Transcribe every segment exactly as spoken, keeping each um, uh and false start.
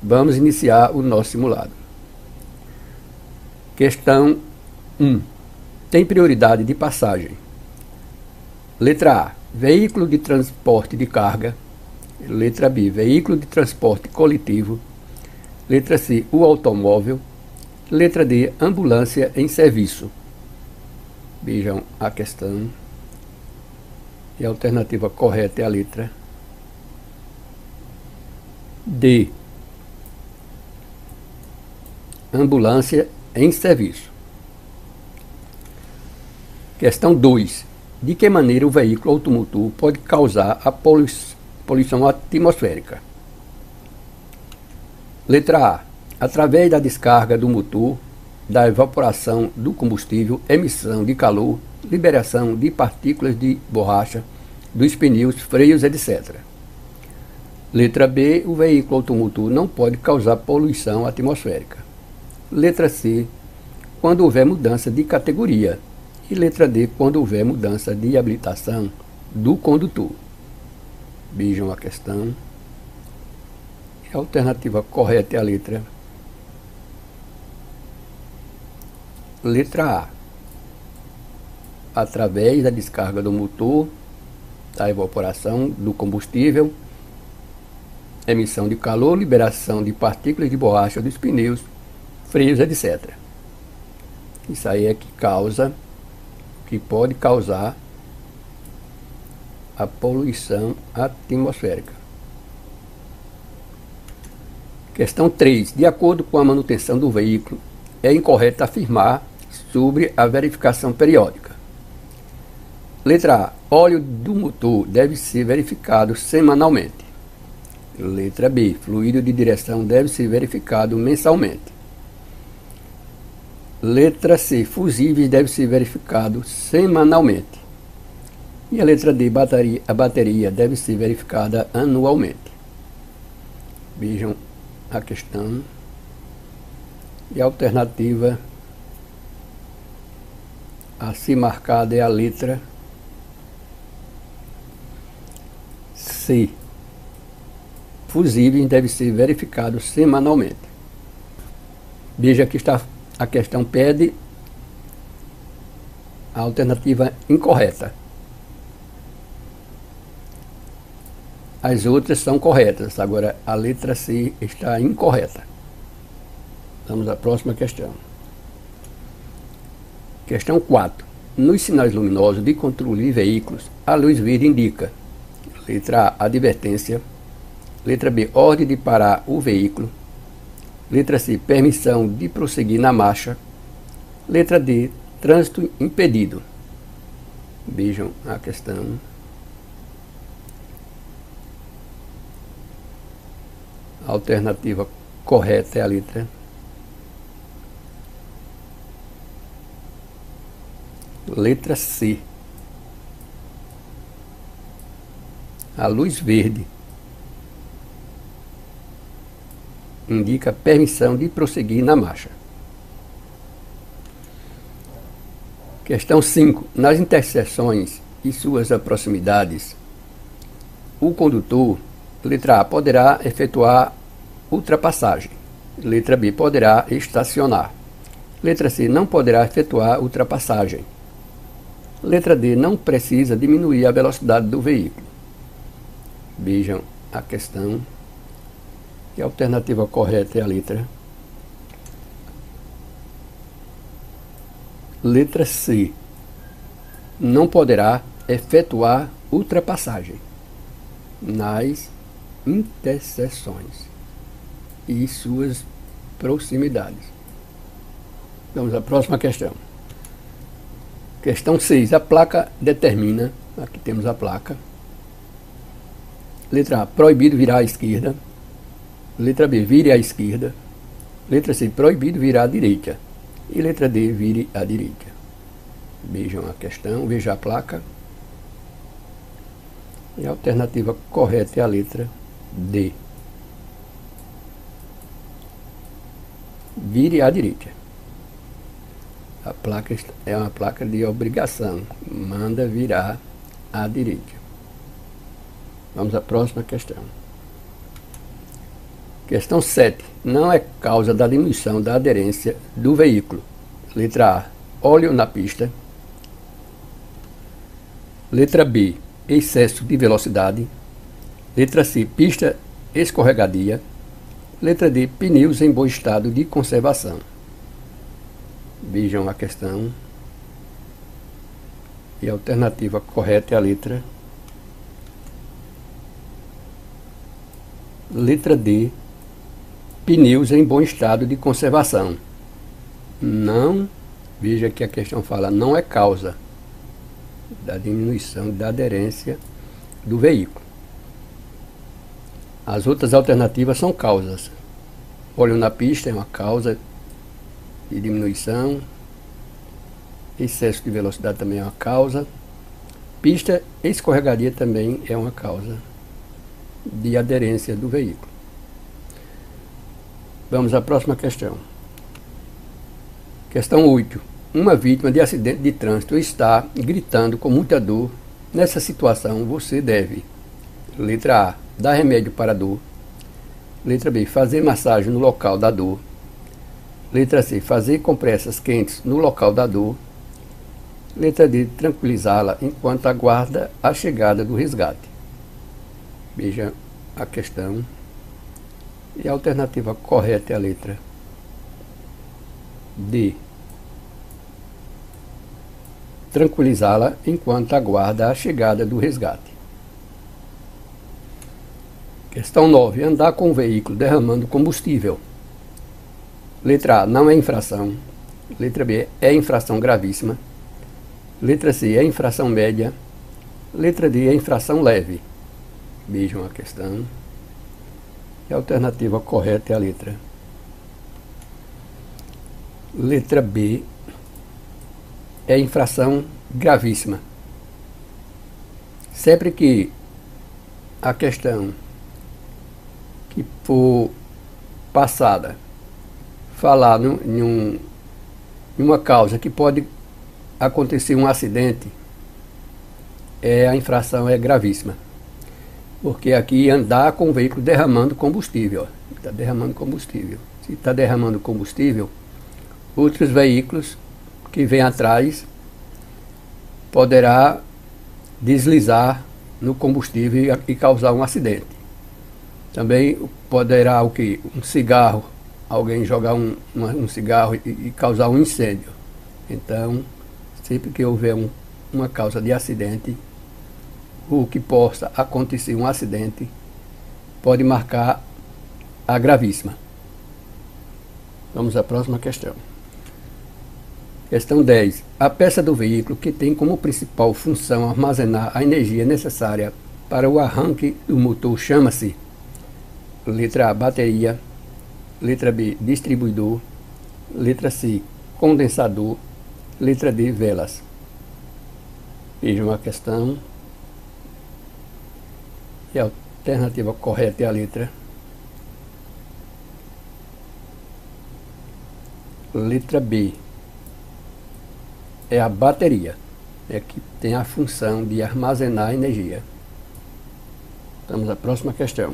Vamos iniciar o nosso simulado. Questão um. Tem prioridade de passagem. Letra A. Veículo de transporte de carga. Letra B. Veículo de transporte coletivo. Letra C. O automóvel. Letra D. Ambulância em serviço. Vejam a questão. E a alternativa correta é a letra D. Ambulância em serviço. Questão dois. De que maneira o veículo automotor pode causar a poluição atmosférica? Letra A. Através da descarga do motor, da evaporação do combustível, emissão de calor, liberação de partículas de borracha, dos pneus, freios, etcétera. Letra B. O veículo automotor não pode causar poluição atmosférica. Letra C. Quando houver mudança de categoria. E letra D. Quando houver mudança de habilitação do condutor. Vejam a questão. A alternativa correta é a letra Letra A. Através da descarga do motor, da evaporação do combustível, emissão de calor, liberação de partículas de borracha dos pneus, freios, etcétera. Isso aí é que causa, que pode causar a poluição atmosférica. Questão três. De acordo com a manutenção do veículo, é incorreto afirmar sobre a verificação periódica. Letra A. Óleo do motor deve ser verificado semanalmente. Letra B. Fluido de direção deve ser verificado mensalmente. Letra C. Fusíveis deve ser verificado semanalmente. E a letra D. Bateria, a bateria deve ser verificada anualmente. Vejam a questão. E a alternativa a se marcada é a letra C. Fusíveis deve ser verificado semanalmente. Veja que está a questão pede a alternativa incorreta. As outras são corretas. Agora a letra C está incorreta. Vamos à próxima questão. Questão quatro. Nos sinais luminosos de controle de veículos, a luz verde indica: letra A, advertência. Letra B, ordem de parar o veículo. Letra C, permissão de prosseguir na marcha. Letra D, trânsito impedido. Vejam a questão. A alternativa correta é a letra Letra C. A luz verde indica permissão de prosseguir na marcha. Questão cinco. Nas interseções e suas proximidades, o condutor, letra A, poderá efetuar ultrapassagem. Letra B, poderá estacionar. Letra C, não poderá efetuar ultrapassagem. Letra D, não precisa diminuir a velocidade do veículo. Vejam a questão. E a alternativa correta é a letra Letra C. Não poderá efetuar ultrapassagem nas interseções e suas proximidades. Vamos à próxima questão. Questão seis. A placa determina, aqui temos a placa. Letra A, proibido virar à esquerda. Letra B, vire à esquerda. Letra C, proibido virar à direita. E letra D, vire à direita. Vejam a questão, veja a placa. E a alternativa correta é a letra D. Vire à direita. A placa é uma placa de obrigação. Manda virar à direita. Vamos à próxima questão. Questão sete. Não é causa da diminuição da aderência do veículo. Letra A, óleo na pista. Letra B, excesso de velocidade. Letra C, pista escorregadia. Letra D, pneus em bom estado de conservação. Vejam a questão. E a alternativa correta é a letra Letra D, pneus em bom estado de conservação. Não, veja que a questão fala, não é causa da diminuição da aderência do veículo. As outras alternativas são causas. Óleo na pista é uma causa de diminuição. Excesso de velocidade também é uma causa. Pista escorregadia também é uma causa de aderência do veículo. Vamos à próxima questão. Questão oito. Uma vítima de acidente de trânsito está gritando com muita dor. Nessa situação, você deve: letra A, dar remédio para a dor. Letra B, fazer massagem no local da dor. Letra C, fazer compressas quentes no local da dor. Letra D, tranquilizá-la enquanto aguarda a chegada do resgate. Veja a questão. E a alternativa correta é a letra D. Tranquilizá-la enquanto aguarda a chegada do resgate. Questão nove. Andar com o veículo derramando combustível. Letra A, não é infração. Letra B, é infração gravíssima. Letra C, é infração média. Letra D, é infração leve. Vejam a questão. E a alternativa correta é a letra Letra B, é infração gravíssima. Sempre que a questão que for passada falar num, num, numa causa que pode acontecer um acidente, é, a infração é gravíssima. Porque aqui andar com o veículo derramando combustível. Está derramando combustível. Se está derramando combustível, outros veículos que vêm atrás poderá deslizar no combustível e, e causar um acidente. Também poderá o que? Um cigarro, alguém jogar um, uma, um cigarro e, e causar um incêndio. Então, sempre que houver um, uma causa de acidente, o que possa acontecer um acidente, pode marcar a gravíssima. Vamos à próxima questão. Questão dez. A peça do veículo que tem como principal função armazenar a energia necessária para o arranque do motor chama-se: letra A, bateria. Letra B, distribuidor. Letra C, condensador. Letra D, velas. Vejam a questão. E a alternativa correta é a letra Letra B. É a bateria. É que tem a função de armazenar energia. Vamos à próxima questão.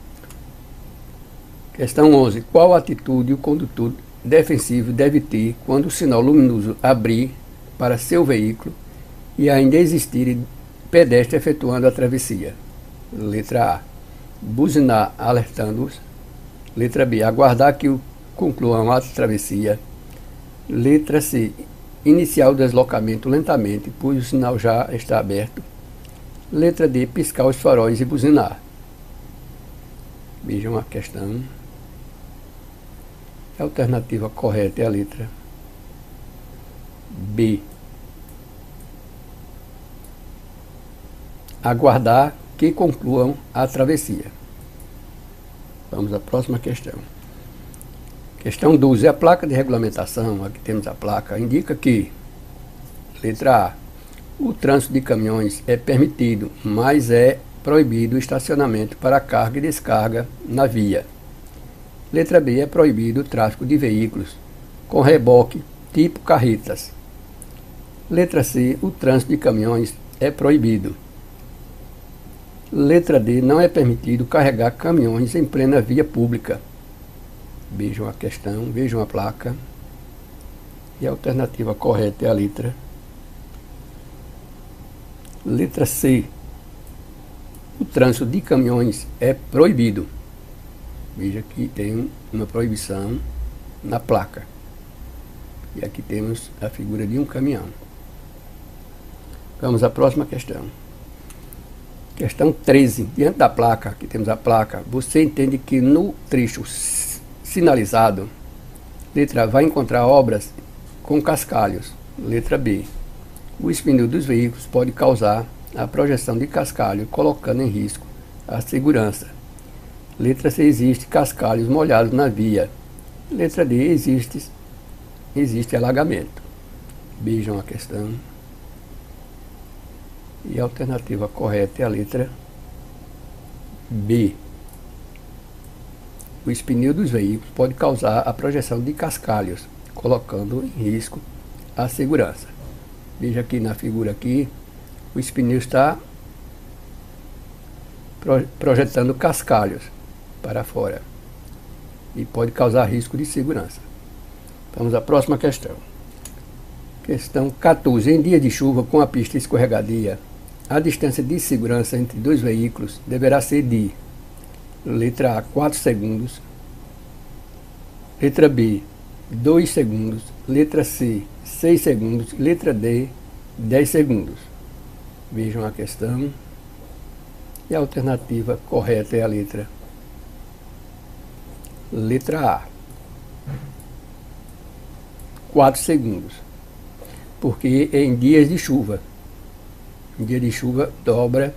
Questão onze. Qual atitude o condutor defensivo deve ter quando o sinal luminoso abrir para seu veículo e ainda existir pedestre efetuando a travessia? Letra A, buzinar alertando-os. Letra B, aguardar que concluam a travessia. Letra C, iniciar o deslocamento lentamente, pois o sinal já está aberto. Letra D, piscar os faróis e buzinar. Vejam a questão. A alternativa correta é a letra B. Aguardar que concluam a travessia. Vamos à próxima questão. Questão doze. A placa de regulamentação, aqui temos a placa, indica que, letra A, o trânsito de caminhões é permitido, mas é proibido o estacionamento para carga e descarga na via. Letra B, é proibido o tráfego de veículos com reboque tipo carretas. Letra C, o trânsito de caminhões é proibido. Letra D, não é permitido carregar caminhões em plena via pública. Vejam a questão, vejam a placa. E a alternativa correta é a letra. Letra C. O trânsito de caminhões é proibido. Veja que tem uma proibição na placa. E aqui temos a figura de um caminhão. Vamos à próxima questão. Questão treze. Diante da placa, aqui temos a placa, você entende que no trecho sinalizado, letra A, vai encontrar obras com cascalhos. Letra B. O espinho dos veículos pode causar a projeção de cascalho, colocando em risco a segurança. Letra C. Existe cascalhos molhados na via. Letra D. Existe, existe alagamento. Vejam a questão. E a alternativa correta é a letra B. O espinho dos veículos pode causar a projeção de cascalhos, colocando em risco a segurança. Veja aqui na figura aqui, o espinho está projetando cascalhos para fora e pode causar risco de segurança. Vamos à próxima questão. Questão quatorze. Em dia de chuva com a pista escorregadia, a distância de segurança entre dois veículos deverá ser de letra A, quatro segundos, letra B, dois segundos, letra C, seis segundos, letra D, dez segundos. Vejam a questão. E a alternativa correta é a letra letra A, quatro segundos, porque em dias de chuva, em dia de chuva dobra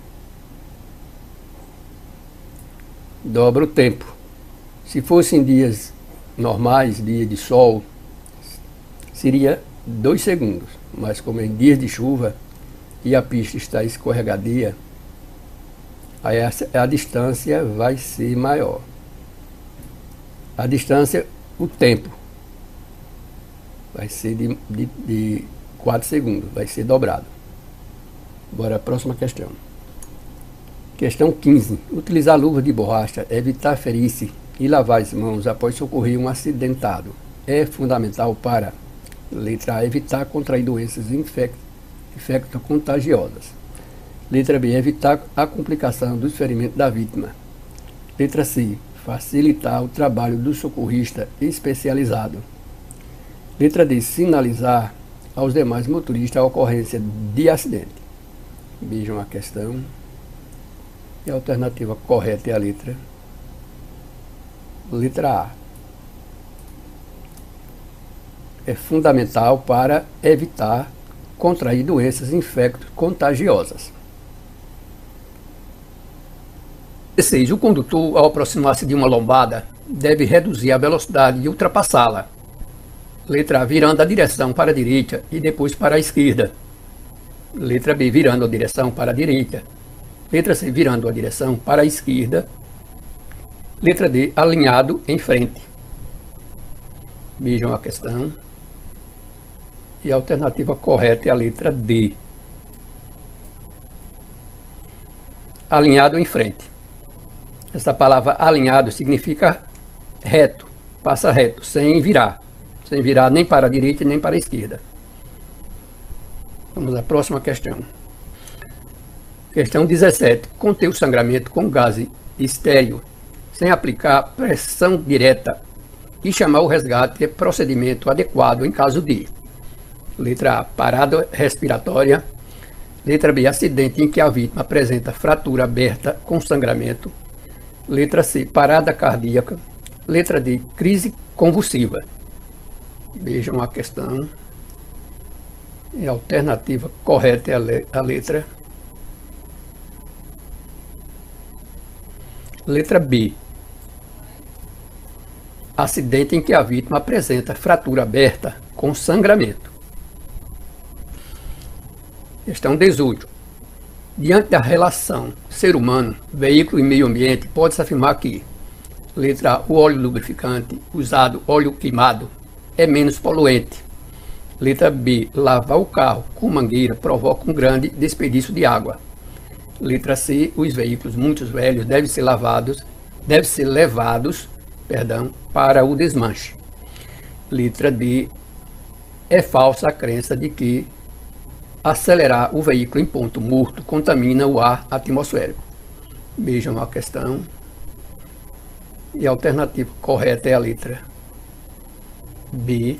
dobra o tempo. Se fosse em dias normais, dia de sol, seria dois segundos, mas como em dias de chuva e a pista está escorregadia, aí a, a distância vai ser maior. A distância, o tempo, vai ser de, de, de quatro segundos, vai ser dobrado. Bora a próxima questão. Questão quinze. Utilizar luva de borracha, evitar ferir-se e lavar as mãos após socorrer um acidentado é fundamental para, letra A, evitar contrair doenças infecto-contagiosas. Letra B, evitar a complicação dos ferimentos da vítima. Letra C, facilitar o trabalho do socorrista especializado. Letra D, sinalizar aos demais motoristas a ocorrência de acidente. Vejam a questão. E a alternativa correta é a letra letra A. É fundamental para evitar contrair doenças infecto-contagiosas. dezesseis. O condutor, ao aproximar-se de uma lombada, deve reduzir a velocidade e ultrapassá-la. Letra A, virando a direção para a direita e depois para a esquerda. Letra B, virando a direção para a direita. Letra C, virando a direção para a esquerda. Letra D, alinhado em frente. Vejam a questão. E a alternativa correta é a letra D. Alinhado em frente. Essa palavra alinhado significa reto, passa reto, sem virar. Sem virar nem para a direita nem para a esquerda. Vamos à próxima questão. Questão dezessete. Conter o sangramento com gás estéril sem aplicar pressão direta e chamar o resgate é procedimento adequado em caso de: letra A, parada respiratória. Letra B, acidente em que a vítima apresenta fratura aberta com sangramento. Letra C, parada cardíaca. Letra D, crise convulsiva. Vejam a questão. E a alternativa correta é a, le a letra letra B. Acidente em que a vítima apresenta fratura aberta com sangramento. Questão dezoito. Diante da relação ser humano, veículo e meio ambiente, pode-se afirmar que: letra A, o óleo lubrificante usado, óleo queimado, é menos poluente. Letra B, lavar o carro com mangueira provoca um grande desperdício de água. Letra C, os veículos muito velhos devem ser lavados, devem ser levados perdão, para o desmanche. Letra D. É falsa a crença de que acelerar o veículo em ponto morto contamina o ar atmosférico. Vejam a questão. E a alternativa correta é a letra B.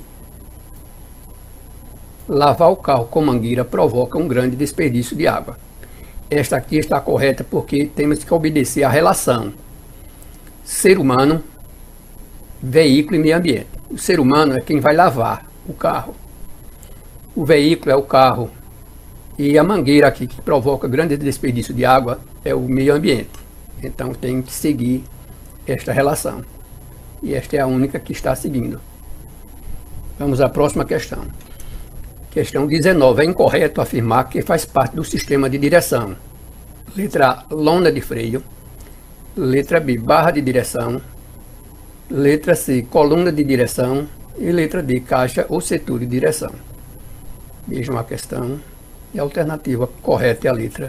Lavar o carro com mangueira provoca um grande desperdício de água. Esta aqui está correta porque temos que obedecer à relação ser humano, veículo e meio ambiente. O ser humano é quem vai lavar o carro. O veículo é o carro. E a mangueira aqui que provoca grande desperdício de água é o meio ambiente. Então tem que seguir esta relação. E esta é a única que está seguindo. Vamos à próxima questão. Questão dezenove. É incorreto afirmar que faz parte do sistema de direção. Letra A, lona de freio. Letra B, barra de direção. Letra C, coluna de direção. E letra D, caixa ou setor de direção. Vejam a questão. E a alternativa correta é a letra.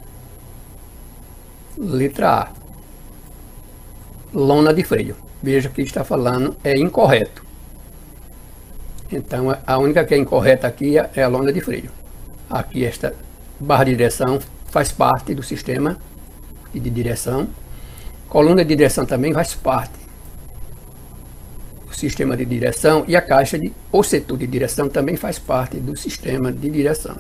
Letra A, lona de freio. Veja que está falando é incorreto. Então a única que é incorreta aqui é a lona de freio. Aqui esta barra de direção faz parte do sistema de direção. Coluna de direção também faz parte do sistema de direção. E a caixa de, ou setor de direção também faz parte do sistema de direção.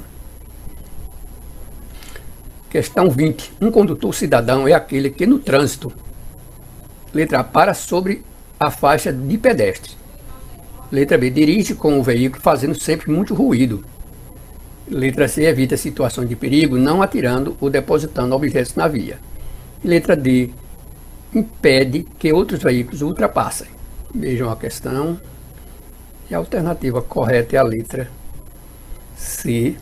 Questão vinte. Um condutor cidadão é aquele que no trânsito, letra A, para sobre a faixa de pedestre. Letra B, dirige com o veículo fazendo sempre muito ruído. Letra C, evita situações de perigo não atirando ou depositando objetos na via. E letra D, impede que outros veículos ultrapassem. Vejam a questão. E a alternativa correta é a letra C.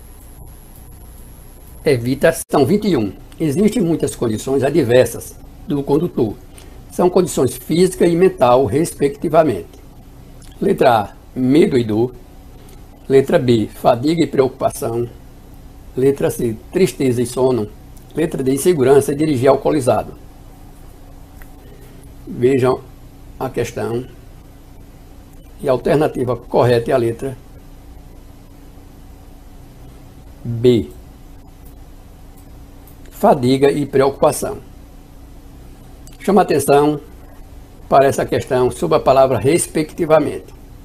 Evita. São vinte e um. Existem muitas condições adversas do condutor. São condições física e mental, respectivamente. Letra A, medo e dor. Letra B, fadiga e preocupação. Letra C, tristeza e sono. Letra D, insegurança e dirigir alcoolizado. Vejam a questão. E a alternativa correta é a letra B. Fadiga e preocupação. Chama atenção para essa questão sobre a palavra respectivamente.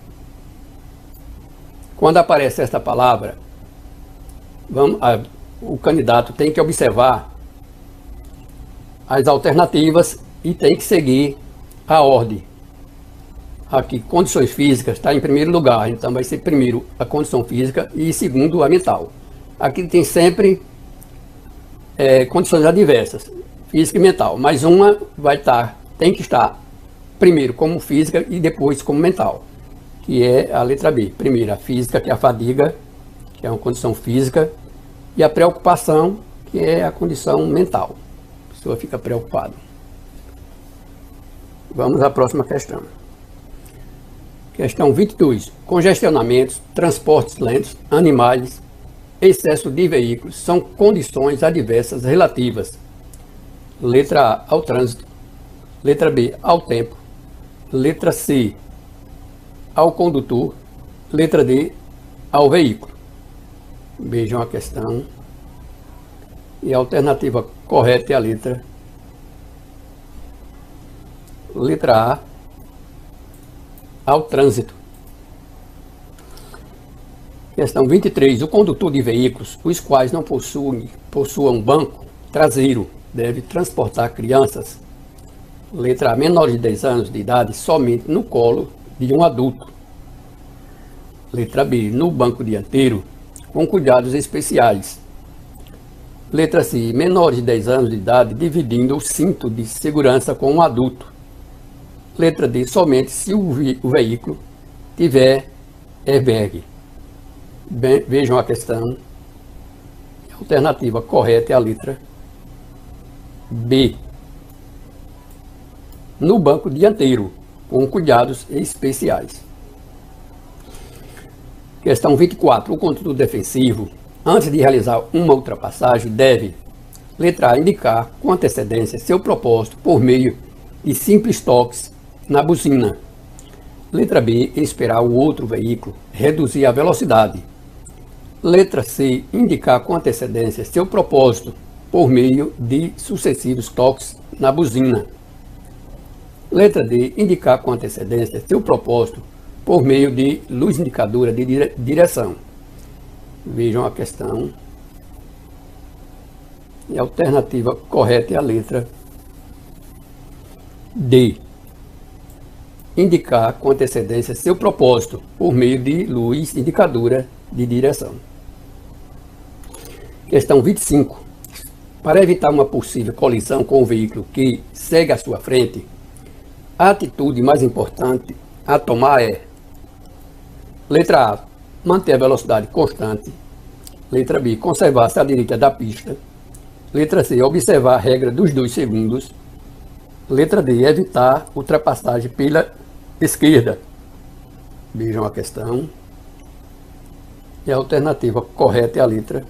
Quando aparece esta palavra, vamos, a, o candidato tem que observar as alternativas e tem que seguir a ordem. Aqui, condições físicas está em primeiro lugar, então vai ser primeiro a condição física e segundo a mental. Aqui tem sempre é, condições adversas, física e mental, mas uma vai estar, tem que estar primeiro como física e depois como mental, que é a letra B. Primeiro a física, que é a fadiga, que é uma condição física, e a preocupação, que é a condição mental. A pessoa fica preocupada. Vamos à próxima questão. Questão vinte e dois. Congestionamentos, transportes lentos, animais, excesso de veículos são condições adversas relativas. Letra A, ao trânsito. Letra B, ao tempo. Letra C, ao condutor. Letra D, ao veículo. Vejam a questão. E a alternativa correta é a letra Letra A, ao trânsito. Questão vinte e três. O condutor de veículos, os quais não possuem, possuam banco traseiro, deve transportar crianças, letra A, menores de dez anos de idade, somente no colo de um adulto. Letra B, no banco dianteiro, com cuidados especiais. Letra C, menores de dez anos de idade, dividindo o cinto de segurança com um adulto. Letra D, somente se o, ve o veículo tiver airbag. Bem, vejam a questão. A alternativa correta é a letra B. No banco dianteiro, com cuidados especiais. Questão vinte e quatro. O condutor defensivo, antes de realizar uma ultrapassagem, deve, letra A, indicar com antecedência seu propósito por meio de simples toques na buzina. Letra B, esperar o outro veículo reduzir a velocidade. Letra C, indicar com antecedência seu propósito por meio de sucessivos toques na buzina. Letra D, indicar com antecedência seu propósito por meio de luz indicadora de dire- direção. Vejam a questão. E a alternativa correta é a letra D. Indicar com antecedência seu propósito por meio de luz indicadora de direção. Questão vinte e cinco. Para evitar uma possível colisão com o veículo que segue à sua frente, a atitude mais importante a tomar é: letra A, manter a velocidade constante. Letra B, conservar-se à direita da pista. Letra C, observar a regra dos dois segundos. Letra D, evitar ultrapassagem pela esquerda. Vejam a questão. E a alternativa correta é a letra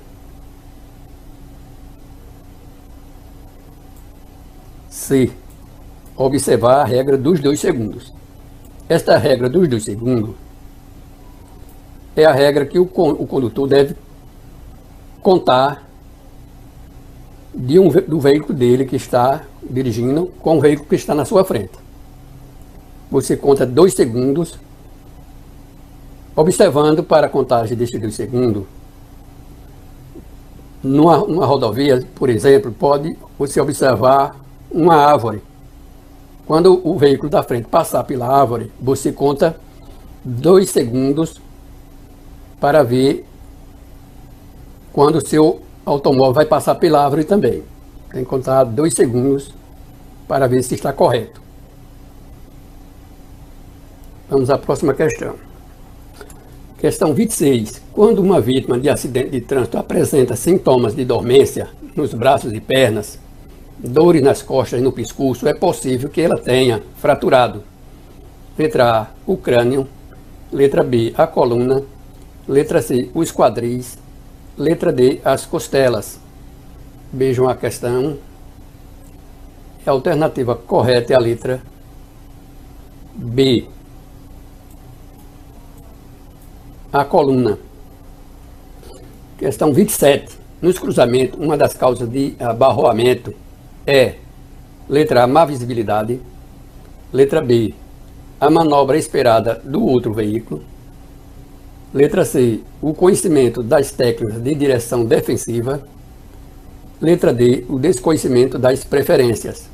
C. Observar a regra dos dois segundos. Esta regra dos dois segundos é a regra que o, o condutor deve contar de um, do veículo dele que está dirigindo com o veículo que está na sua frente. Você conta dois segundos, observando para a contagem desses dois segundos. Numa, numa rodovia, por exemplo, pode você observar uma árvore. Quando o veículo da frente passar pela árvore, você conta dois segundos para ver quando o seu automóvel vai passar pela árvore também. Tem que contar dois segundos para ver se está correto. Vamos à próxima questão. Questão vinte e seis. Quando uma vítima de acidente de trânsito apresenta sintomas de dormência nos braços e pernas, dores nas costas e no pescoço, é possível que ela tenha fraturado. Letra A, o crânio. Letra B, a coluna. Letra C, os quadris. Letra D, as costelas. Vejam a questão. A alternativa correta é a letra B, a coluna. Questão vinte e sete. Nos cruzamentos, uma das causas de abarroamento é: letra A, má visibilidade. Letra B, a manobra esperada do outro veículo. Letra C, o conhecimento das técnicas de direção defensiva. Letra D, o desconhecimento das preferências.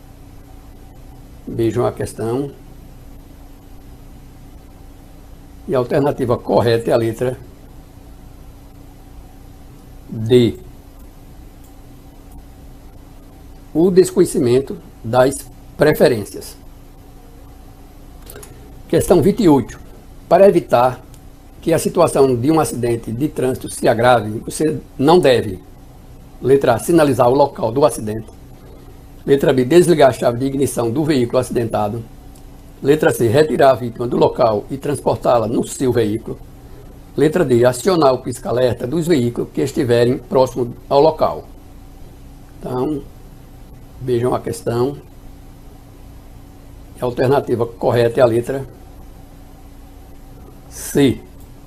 Vejam a questão. E a alternativa correta é a letra D, o desconhecimento das preferências. Questão vinte e oito. Para evitar que a situação de um acidente de trânsito se agrave, você não deve: letra A, sinalizar o local do acidente. Letra B, desligar a chave de ignição do veículo acidentado. Letra C, retirar a vítima do local e transportá-la no seu veículo. Letra D, acionar o pisca-alerta dos veículos que estiverem próximos ao local. Então, vejam a questão. A alternativa correta é a letra C.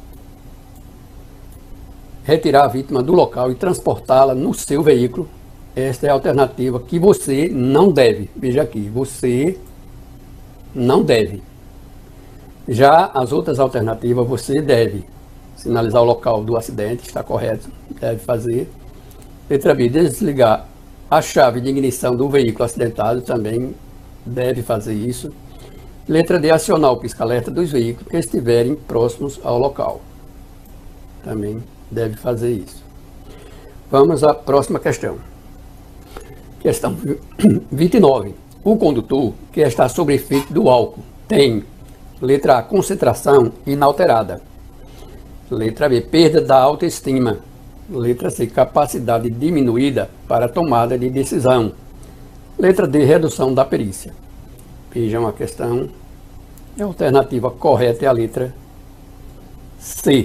Retirar a vítima do local e transportá-la no seu veículo. Esta é a alternativa que você não deve. Veja aqui, você não deve. Já as outras alternativas, você deve sinalizar o local do acidente, está correto, deve fazer. Letra B, desligar a chave de ignição do veículo acidentado, também deve fazer isso. Letra D, acionar o pisca-alerta dos veículos que estiverem próximos ao local. Também deve fazer isso. Vamos à próxima questão. Questão vinte e nove. O condutor que está sob efeito do álcool tem: letra A, concentração inalterada. Letra B, perda da autoestima. Letra C, capacidade diminuída para tomada de decisão. Letra D, redução da perícia. Vejam a questão. A alternativa correta é a letra C,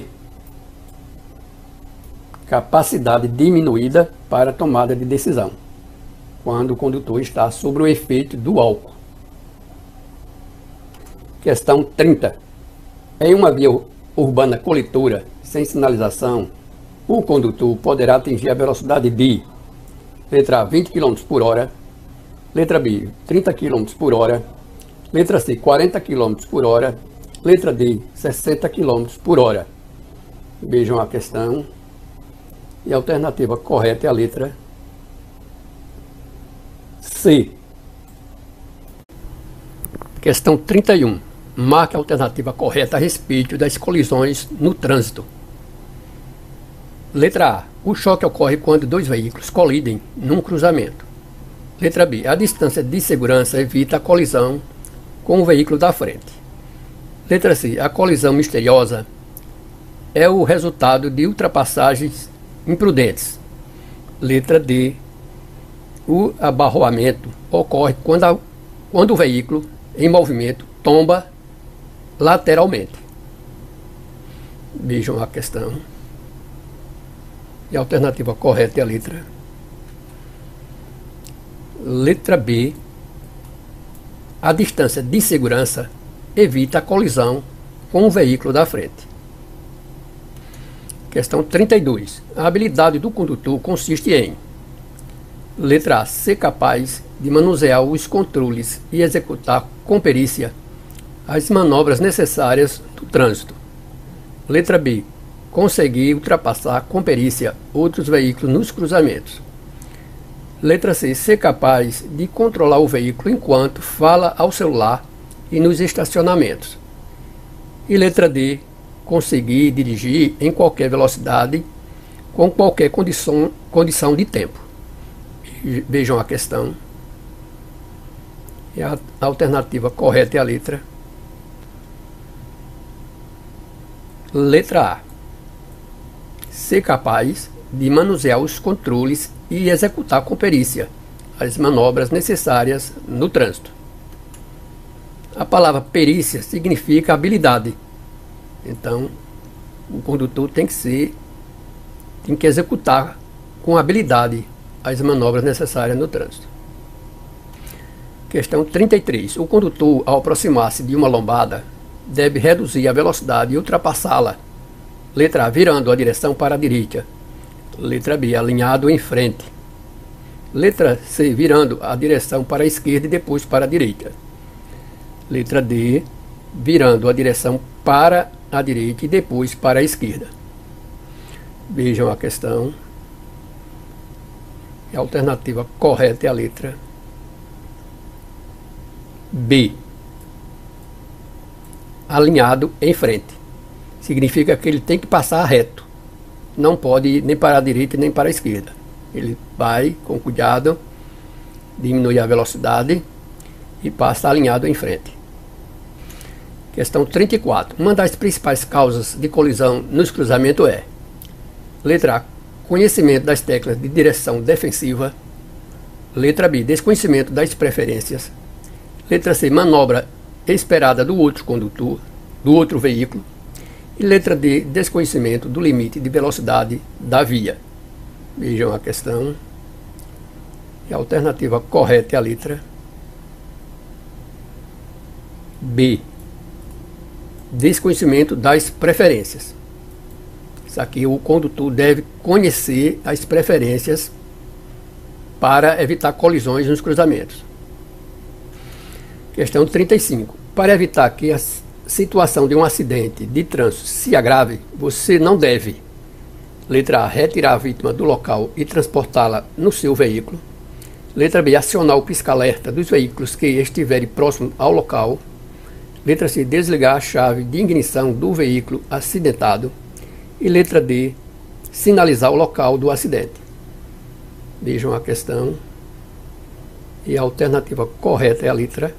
capacidade diminuída para tomada de decisão, quando o condutor está sob o efeito do álcool. Questão trinta. Em uma via urbana coletora, sem sinalização, o condutor poderá atingir a velocidade de letra A, vinte quilômetros por hora, letra B, trinta quilômetros por hora, letra C, quarenta quilômetros por hora, letra D, sessenta quilômetros por hora. Vejam a questão. E a alternativa correta é a letra C. Questão trinta e um. Marque a alternativa correta a respeito das colisões no trânsito. Letra A. O choque ocorre quando dois veículos colidem num cruzamento. Letra B. A distância de segurança evita a colisão com o veículo da frente. Letra C. A colisão misteriosa é o resultado de ultrapassagens imprudentes. Letra D. O abarroamento ocorre quando, a, quando o veículo em movimento tomba lateralmente. Vejam a questão. E a alternativa correta é a letra Letra B. A distância de segurança evita a colisão com o veículo da frente. Questão trinta e dois. A habilidade do condutor consiste em: letra A. Ser capaz de manusear os controles e executar com perícia as manobras necessárias do trânsito. Letra B. Conseguir ultrapassar com perícia outros veículos nos cruzamentos. Letra C. Ser capaz de controlar o veículo enquanto fala ao celular e nos estacionamentos. E letra D. Conseguir dirigir em qualquer velocidade com qualquer condição, condição de tempo. Vejam a questão. E a alternativa correta é a letra Letra A. Ser capaz de manusear os controles e executar com perícia as manobras necessárias no trânsito. A palavra perícia significa habilidade. Então, o condutor tem que ser, tem que executar com habilidade as manobras necessárias no trânsito. Questão trinta e três. O condutor, ao aproximar-se de uma lombada, deve reduzir a velocidade e ultrapassá-la. Letra A. Virando a direção para a direita. Letra B. Alinhado em frente. Letra C. Virando a direção para a esquerda e depois para a direita. Letra D. Virando a direção para a direita e depois para a esquerda. Vejam a questão. A alternativa correta é a letra B. Alinhado em frente. Significa que ele tem que passar reto. Não pode ir nem para a direita nem para a esquerda. Ele vai com cuidado, diminui a velocidade e passa alinhado em frente. Questão trinta e quatro. Uma das principais causas de colisão nos cruzamentos é: letra A. Conhecimento das teclas de direção defensiva. Letra B. Desconhecimento das preferências. Letra C. Manobra esperada do outro condutor, do outro veículo. E letra D. Desconhecimento do limite de velocidade da via. Vejam a questão. E a alternativa correta é a letra B. Desconhecimento das preferências. Isso aqui, o condutor deve conhecer as preferências para evitar colisões nos cruzamentos. Questão trinta e cinco. Para evitar que a situação de um acidente de trânsito se agrave, você não deve: letra A. Retirar a vítima do local e transportá-la no seu veículo. Letra B. Acionar o pisca-alerta dos veículos que estiverem próximos ao local. Letra C. Desligar a chave de ignição do veículo acidentado. E letra D. Sinalizar o local do acidente. Vejam a questão. E a alternativa correta é a letra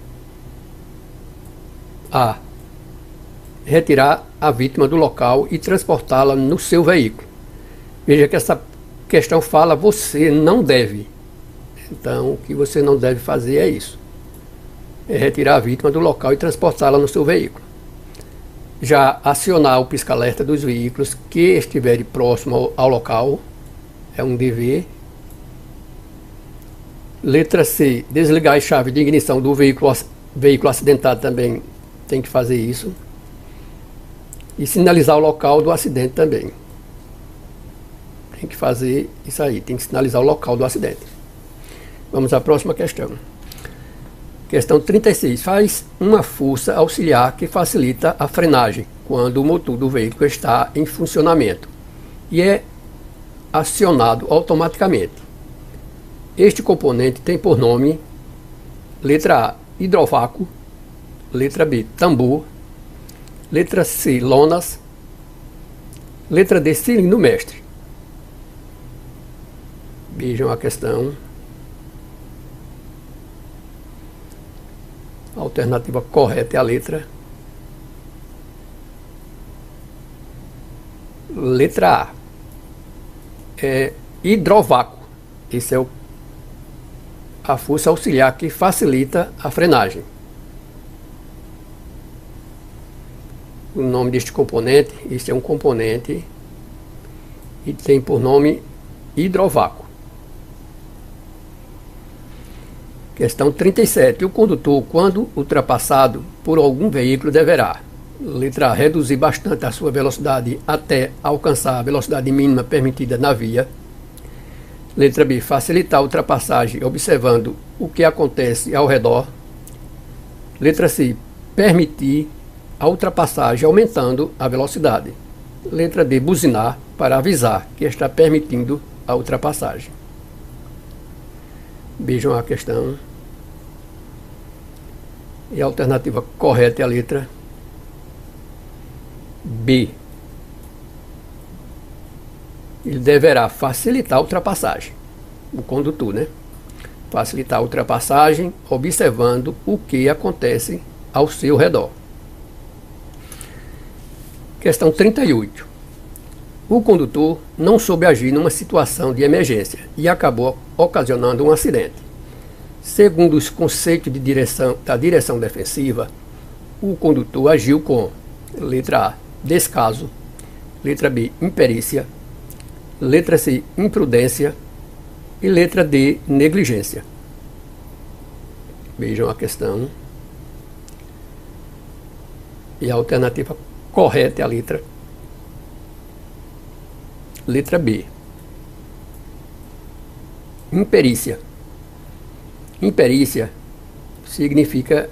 A. Retirar a vítima do local e transportá-la no seu veículo. Veja que essa questão fala: você não deve. Então, o que você não deve fazer é isso: é retirar a vítima do local e transportá-la no seu veículo. Já acionar o pisca-alerta dos veículos que estiverem próximo ao local é um dever. Letra C. Desligar a chave de ignição do veículo, veículo acidentado também tem que fazer isso. E sinalizar o local do acidente também. Tem que fazer isso aí, tem que sinalizar o local do acidente. Vamos à próxima questão. Questão trinta e seis. Faz uma força auxiliar que facilita a frenagem quando o motor do veículo está em funcionamento e é acionado automaticamente. Este componente tem por nome: letra A, hidrovácuo, letra B, tambor, letra C, lonas, letra D, cilindro mestre. Vejam a questão. A alternativa correta é a letra letra A, é hidrovácuo. Esse é o, a força auxiliar que facilita a frenagem. O nome deste componente, este é um componente e tem por nome hidrovácuo. Questão trinta e sete. O condutor, quando ultrapassado por algum veículo, deverá: letra A, reduzir bastante a sua velocidade até alcançar a velocidade mínima permitida na via. Letra B, facilitar a ultrapassagem observando o que acontece ao redor. Letra C, permitir a ultrapassagem aumentando a velocidade. Letra D, buzinar para avisar que está permitindo a ultrapassagem. Vejam a questão. E a alternativa correta é a letra B. Ele deverá facilitar a ultrapassagem. O condutor, né? Facilitar a ultrapassagem observando o que acontece ao seu redor. Questão trinta e oito. O condutor não soube agir numa situação de emergência e acabou ocasionando um acidente. Segundo os conceitos de direção, da direção defensiva, o condutor agiu com: letra A, descaso, letra B, imperícia, letra C, imprudência e letra D, negligência. Vejam a questão. E a alternativa correta é a letra letra B, imperícia. Imperícia significa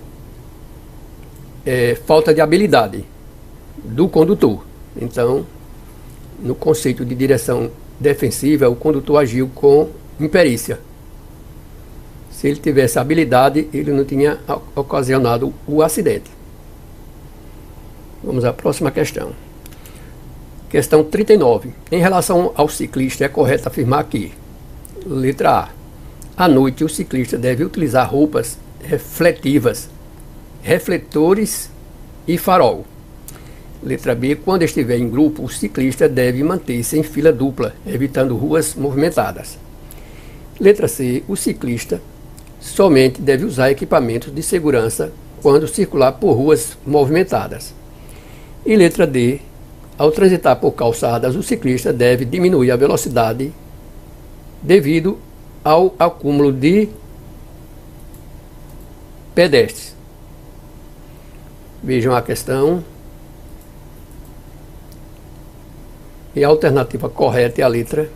é, falta de habilidade do condutor. Então, no conceito de direção defensiva, o condutor agiu com imperícia. Se ele tivesse habilidade, ele não tinha ocasionado o acidente. Vamos à próxima questão. Questão trinta e nove. Em relação ao ciclista, é correto afirmar que: letra A, à noite o ciclista deve utilizar roupas refletivas, refletores e farol. Letra B, quando estiver em grupo, o ciclista deve manter-se em fila dupla, evitando ruas movimentadas. Letra C, o ciclista somente deve usar equipamentos de segurança quando circular por ruas movimentadas. E letra D, ao transitar por calçadas, o ciclista deve diminuir a velocidade devido ao acúmulo de pedestres. Vejam a questão. E a alternativa correta é a letra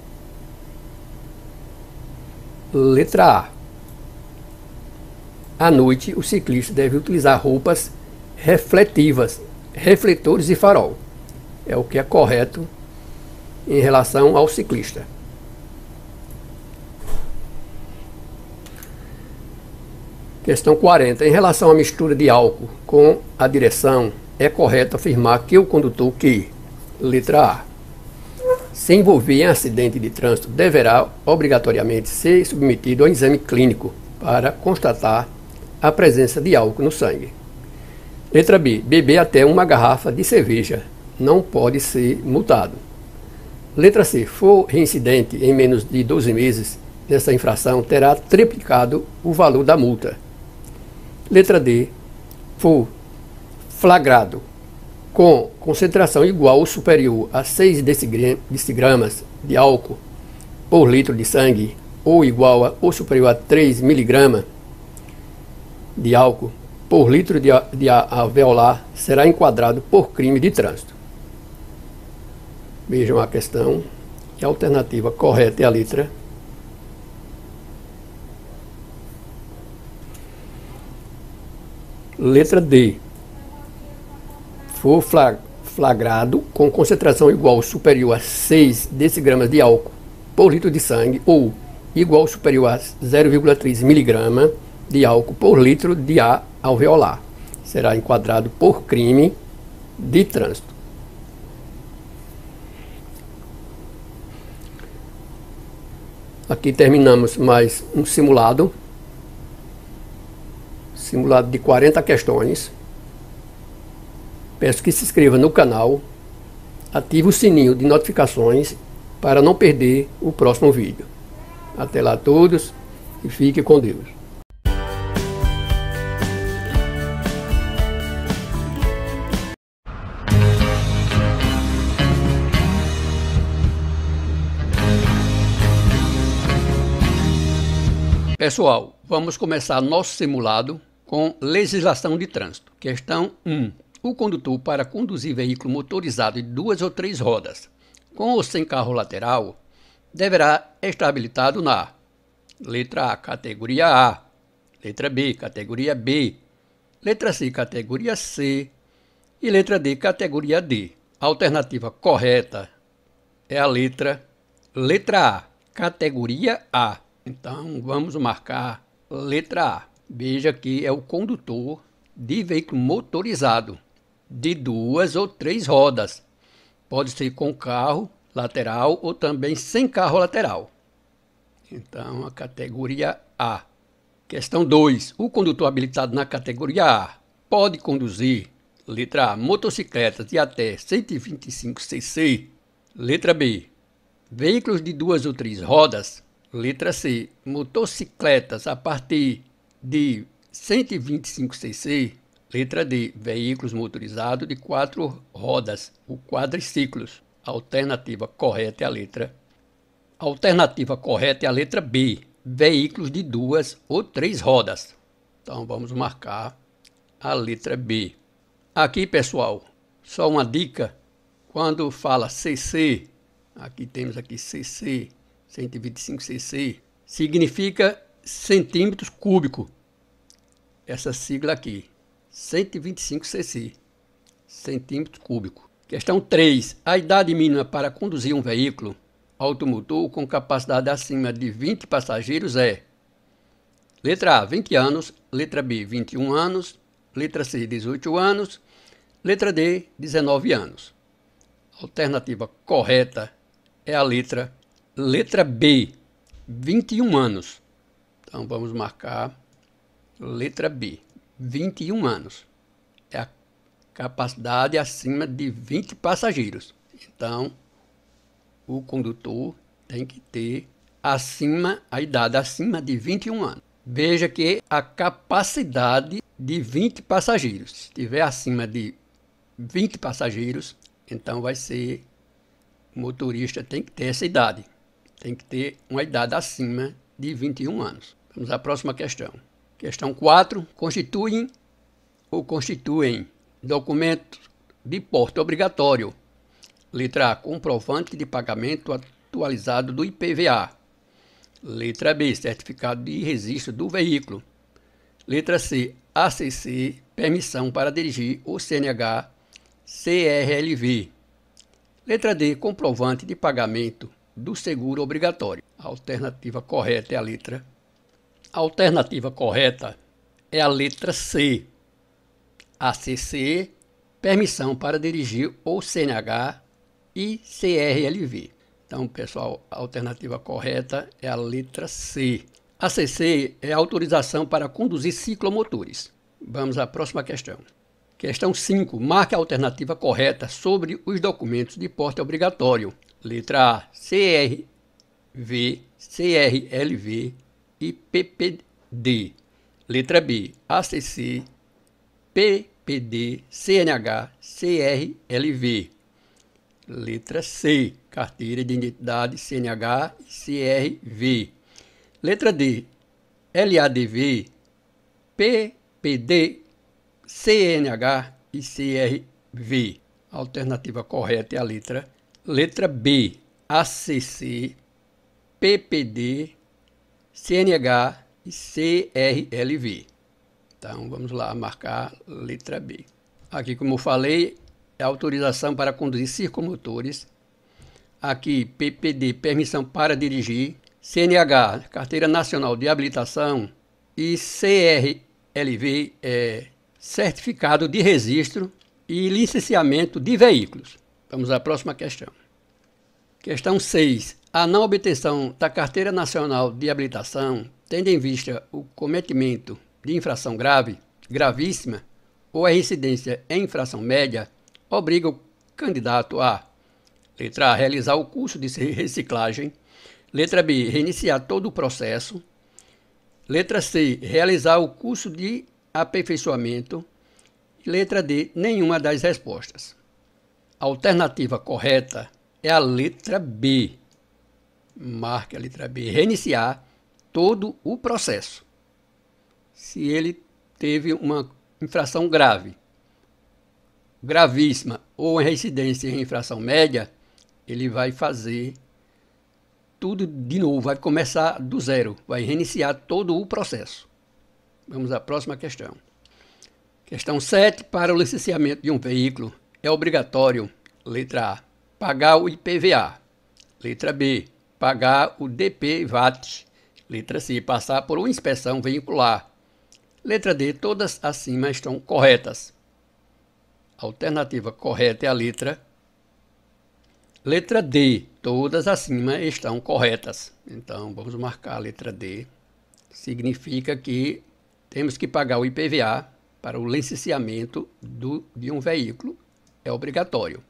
letra A. À noite, o ciclista deve utilizar roupas refletivas, refletores e farol. É o que é correto em relação ao ciclista. Questão quarenta. Em relação à mistura de álcool com a direção, é correto afirmar que o condutor que, letra A, se envolver em acidente de trânsito deverá obrigatoriamente ser submetido a um exame clínico para constatar a presença de álcool no sangue. Letra B, beber até uma garrafa de cerveja não pode ser multado. Letra C, for reincidente em menos de doze meses nessa infração, terá triplicado o valor da multa. Letra D, for flagrado com concentração igual ou superior a seis decigramas de álcool por litro de sangue, ou igual a, ou superior a três miligramas de álcool por litro de, de alveolar será enquadrado por crime de trânsito. Vejam a questão. E a alternativa correta é a letra Letra D. For flagrado com concentração igual ou superior a seis decigramas de álcool por litro de sangue ou igual ou superior a zero vírgula três miligrama de álcool por litro de ar alveolar, será enquadrado por crime de trânsito. Aqui terminamos mais um simulado. Simulado de quarenta questões. Peço que se inscreva no canal, ative o sininho de notificações para não perder o próximo vídeo. Até lá a todos e fique com Deus. Pessoal, vamos começar nosso simulado com legislação de trânsito. Questão um. O condutor, para conduzir veículo motorizado de duas ou três rodas, com ou sem carro lateral, deverá estar habilitado na letra A, categoria A, letra B, categoria B, letra C, categoria C e letra D, categoria D. A alternativa correta é a letra, letra A, categoria A. Então, vamos marcar letra A. Veja que é o condutor de veículo motorizado de duas ou três rodas. Pode ser com carro lateral ou também sem carro lateral. Então, a categoria A. Questão dois. O condutor habilitado na categoria A pode conduzir, letra A, motocicletas de até cento e vinte e cinco cc. Letra B, veículos de duas ou três rodas. Letra C, motocicletas a partir de cento e vinte e cinco cc. Letra D, veículos motorizados de quatro rodas, o quadriciclos. A alternativa correta é a letra. A alternativa correta é a letra B, veículos de duas ou três rodas. Então vamos marcar a letra B. Aqui, pessoal, só uma dica, quando fala C C, aqui temos aqui C C, cento e vinte e cinco cc, significa centímetros cúbicos. Essa sigla aqui, cento e vinte e cinco cc, centímetros cúbicos. Questão três. A idade mínima para conduzir um veículo automotor com capacidade acima de vinte passageiros é: letra A, vinte anos, letra B, vinte e um anos, letra C, dezoito anos, letra D, dezenove anos. A alternativa correta é a letra Letra B, vinte e um anos. Então vamos marcar letra B, vinte e um anos. É a capacidade acima de vinte passageiros. Então, o condutor tem que ter acima, a idade acima de vinte e um anos. Veja que a capacidade de vinte passageiros. Se estiver acima de vinte passageiros, então vai ser, o motorista tem que ter essa idade. Tem que ter uma idade acima de vinte e um anos. Vamos à próxima questão. Questão quatro. Constituem ou constituem documentos de porte obrigatório. Letra A, comprovante de pagamento atualizado do I P V A. Letra B, certificado de registro do veículo. Letra C, A C C, permissão para dirigir, ou C N H, C R L V. Letra D, comprovante de pagamento do seguro obrigatório. A alternativa correta é a letra. A alternativa correta é a letra C. A C C, permissão para dirigir, ou C N H e C R L V. Então, pessoal, a alternativa correta é a letra C. A C C é a autorização para conduzir ciclomotores. Vamos à próxima questão. Questão cinco. Marque a alternativa correta sobre os documentos de porte obrigatório. Letra A, C R V, C R L V e P P D. Letra B, A C C, P P D, C N H, C R L V. Letra C, carteira de identidade, C N H e C R V. Letra D, L A D V, P P D C N H e C R V. A alternativa correta é a letra, letra B, A C C, P P D, C N H e C R L V. Então, vamos lá marcar letra B. Aqui, como eu falei, é autorização para conduzir ciclomotores. Aqui, P P D, permissão para dirigir. C N H, Carteira Nacional de Habilitação. E C R L V é certificado de registro e licenciamento de veículos. Vamos à próxima questão. Questão seis. A não obtenção da Carteira Nacional de Habilitação, tendo em vista o cometimento de infração grave, gravíssima, ou a incidência em infração média, obriga o candidato a: letra A, realizar o curso de reciclagem. Letra B, reiniciar todo o processo. Letra C, realizar o curso de aperfeiçoamento. Letra D, nenhuma das respostas. A alternativa correta é a letra B. Marque a letra B. Reiniciar todo o processo. Se ele teve uma infração grave, gravíssima ou reincidência em infração média, ele vai fazer tudo de novo, vai começar do zero, vai reiniciar todo o processo. Vamos à próxima questão. Questão sete. Para o licenciamento de um veículo, é obrigatório, letra A, pagar o I P V A. Letra B, pagar o D P V A T. Letra C, passar por uma inspeção veicular. Letra D, todas acima estão corretas. A alternativa correta é a letra Letra D, todas acima estão corretas. Então, vamos marcar a letra D. Significa que temos que pagar o I P V A para o licenciamento do, de um veículo. É obrigatório.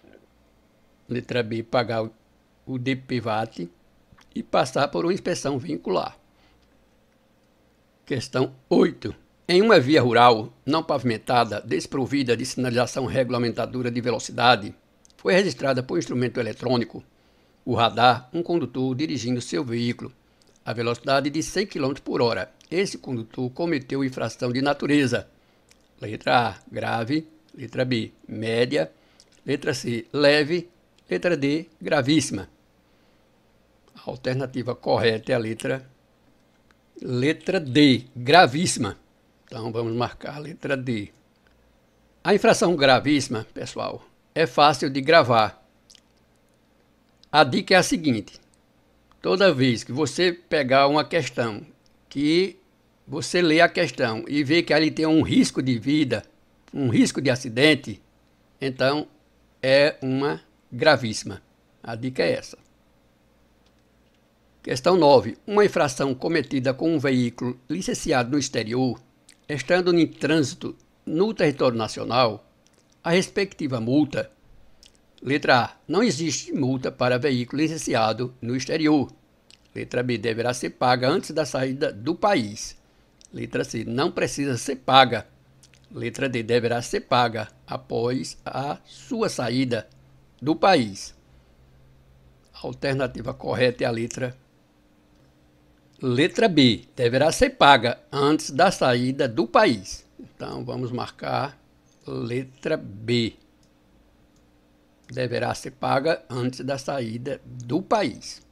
Letra B, pagar o D P V A T e passar por uma inspeção vincular. Questão oito. Em uma via rural não pavimentada, desprovida de sinalização regulamentadora de velocidade, foi registrada por instrumento eletrônico, o radar, um condutor dirigindo seu veículo a velocidade de cem quilômetros por hora. Esse condutor cometeu infração de natureza. Letra A, grave. Letra B, média. Letra C, leve. Letra D, gravíssima. A alternativa correta é a letra, letra D, gravíssima. Então, vamos marcar a letra D. A infração gravíssima, pessoal, é fácil de gravar. A dica é a seguinte: toda vez que você pegar uma questão, que você lê a questão e vê que ali tem um risco de vida, um risco de acidente, então é uma gravíssima. A dica é essa. Questão nove. Uma infração cometida com um veículo licenciado no exterior, estando em trânsito no território nacional, a respectiva multa. Letra A, não existe multa para veículo licenciado no exterior. Letra B, deverá ser paga antes da saída do país. Letra C, não precisa ser paga. Letra D, deverá ser paga após a sua saída do país. A alternativa correta é a letra Letra B, deverá ser paga antes da saída do país. Então, vamos marcar letra B. Deverá ser paga antes da saída do país.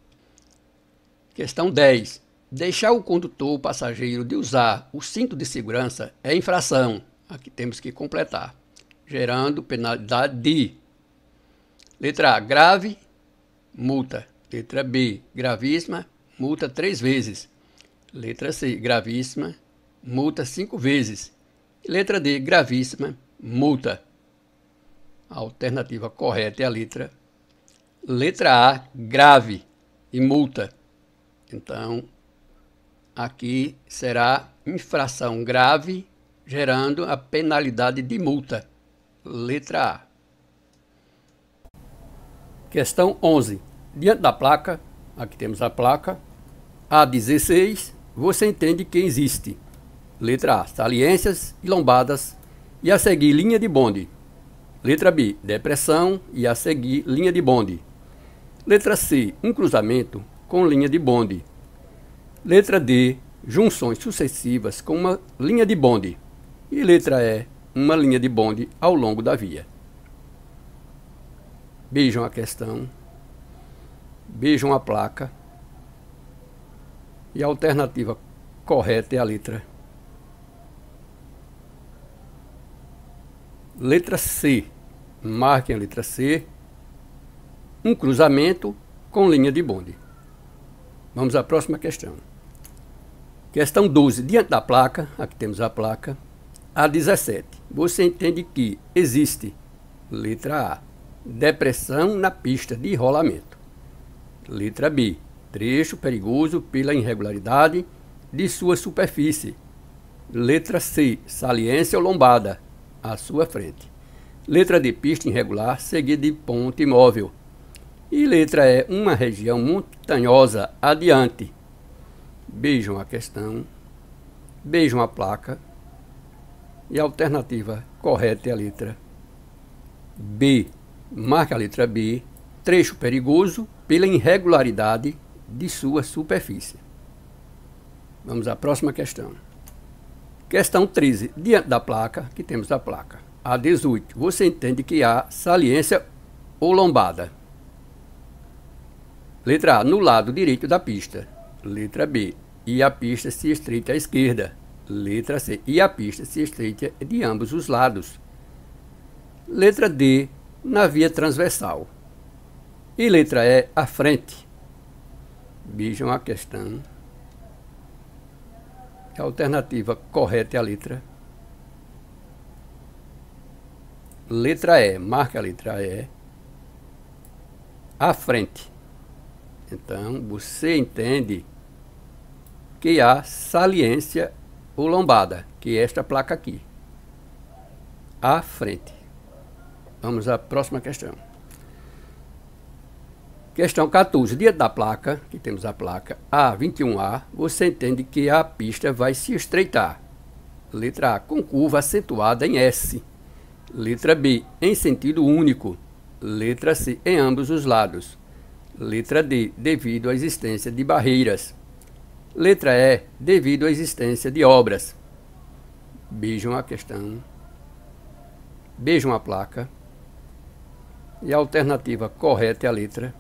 Questão dez. Deixar o condutor ou passageiro de usar o cinto de segurança é infração. Aqui temos que completar. Gerando penalidade de: letra A, grave, multa. Letra B, gravíssima, multa três vezes. Letra C, gravíssima, multa cinco vezes. Letra D, gravíssima, multa. A alternativa correta é a letra Letra A, grave e multa. Então, aqui será infração grave, gerando a penalidade de multa. Letra A. Questão onze. Diante da placa, aqui temos a placa A dezesseis, você entende que existe: letra A, saliências e lombadas, e a seguir linha de bonde. Letra B, depressão, e a seguir linha de bonde. Letra C, um cruzamento com linha de bonde. Letra D, junções sucessivas com uma linha de bonde. E letra E, uma linha de bonde ao longo da via. Vejam a questão. Vejam a placa. E a alternativa correta é a letra Letra C. Marquem a letra C. Um cruzamento com linha de bonde. Vamos à próxima questão. Questão doze. Diante da placa, aqui temos a placa, a dezessete. Você entende que existe, letra A, depressão na pista de rolamento. Letra B, trecho perigoso pela irregularidade de sua superfície. Letra C, saliência ou lombada à sua frente. Letra D, pista irregular seguida de ponte imóvel. E letra E, uma região montanhosa adiante. Vejam a questão, vejam a placa. E a alternativa correta é a letra B. Marca a letra B. Trecho perigoso pela irregularidade de sua superfície. Vamos à próxima questão. Questão treze. Diante da placa, que temos a placa A dezoito. Você entende que há saliência ou lombada? Letra A, no lado direito da pista. Letra B, e a pista se estreita à esquerda. Letra C, e a pista se estreita de ambos os lados. Letra D, na via transversal. E letra E, à frente. Vejam a questão. A alternativa correta é a letra Letra E. Marca a letra E. À frente. Então, você entende que há saliência ou lombada, que é esta placa aqui. À frente. Vamos à próxima questão. Questão quatorze. Diante da placa, que temos a placa A vinte e um A, você entende que a pista vai se estreitar. Letra A, com curva acentuada em S. Letra B, em sentido único. Letra C, em ambos os lados. Letra D, devido à existência de barreiras. Letra E, devido à existência de obras. Vejam a questão. Vejam a placa. E a alternativa correta é a letra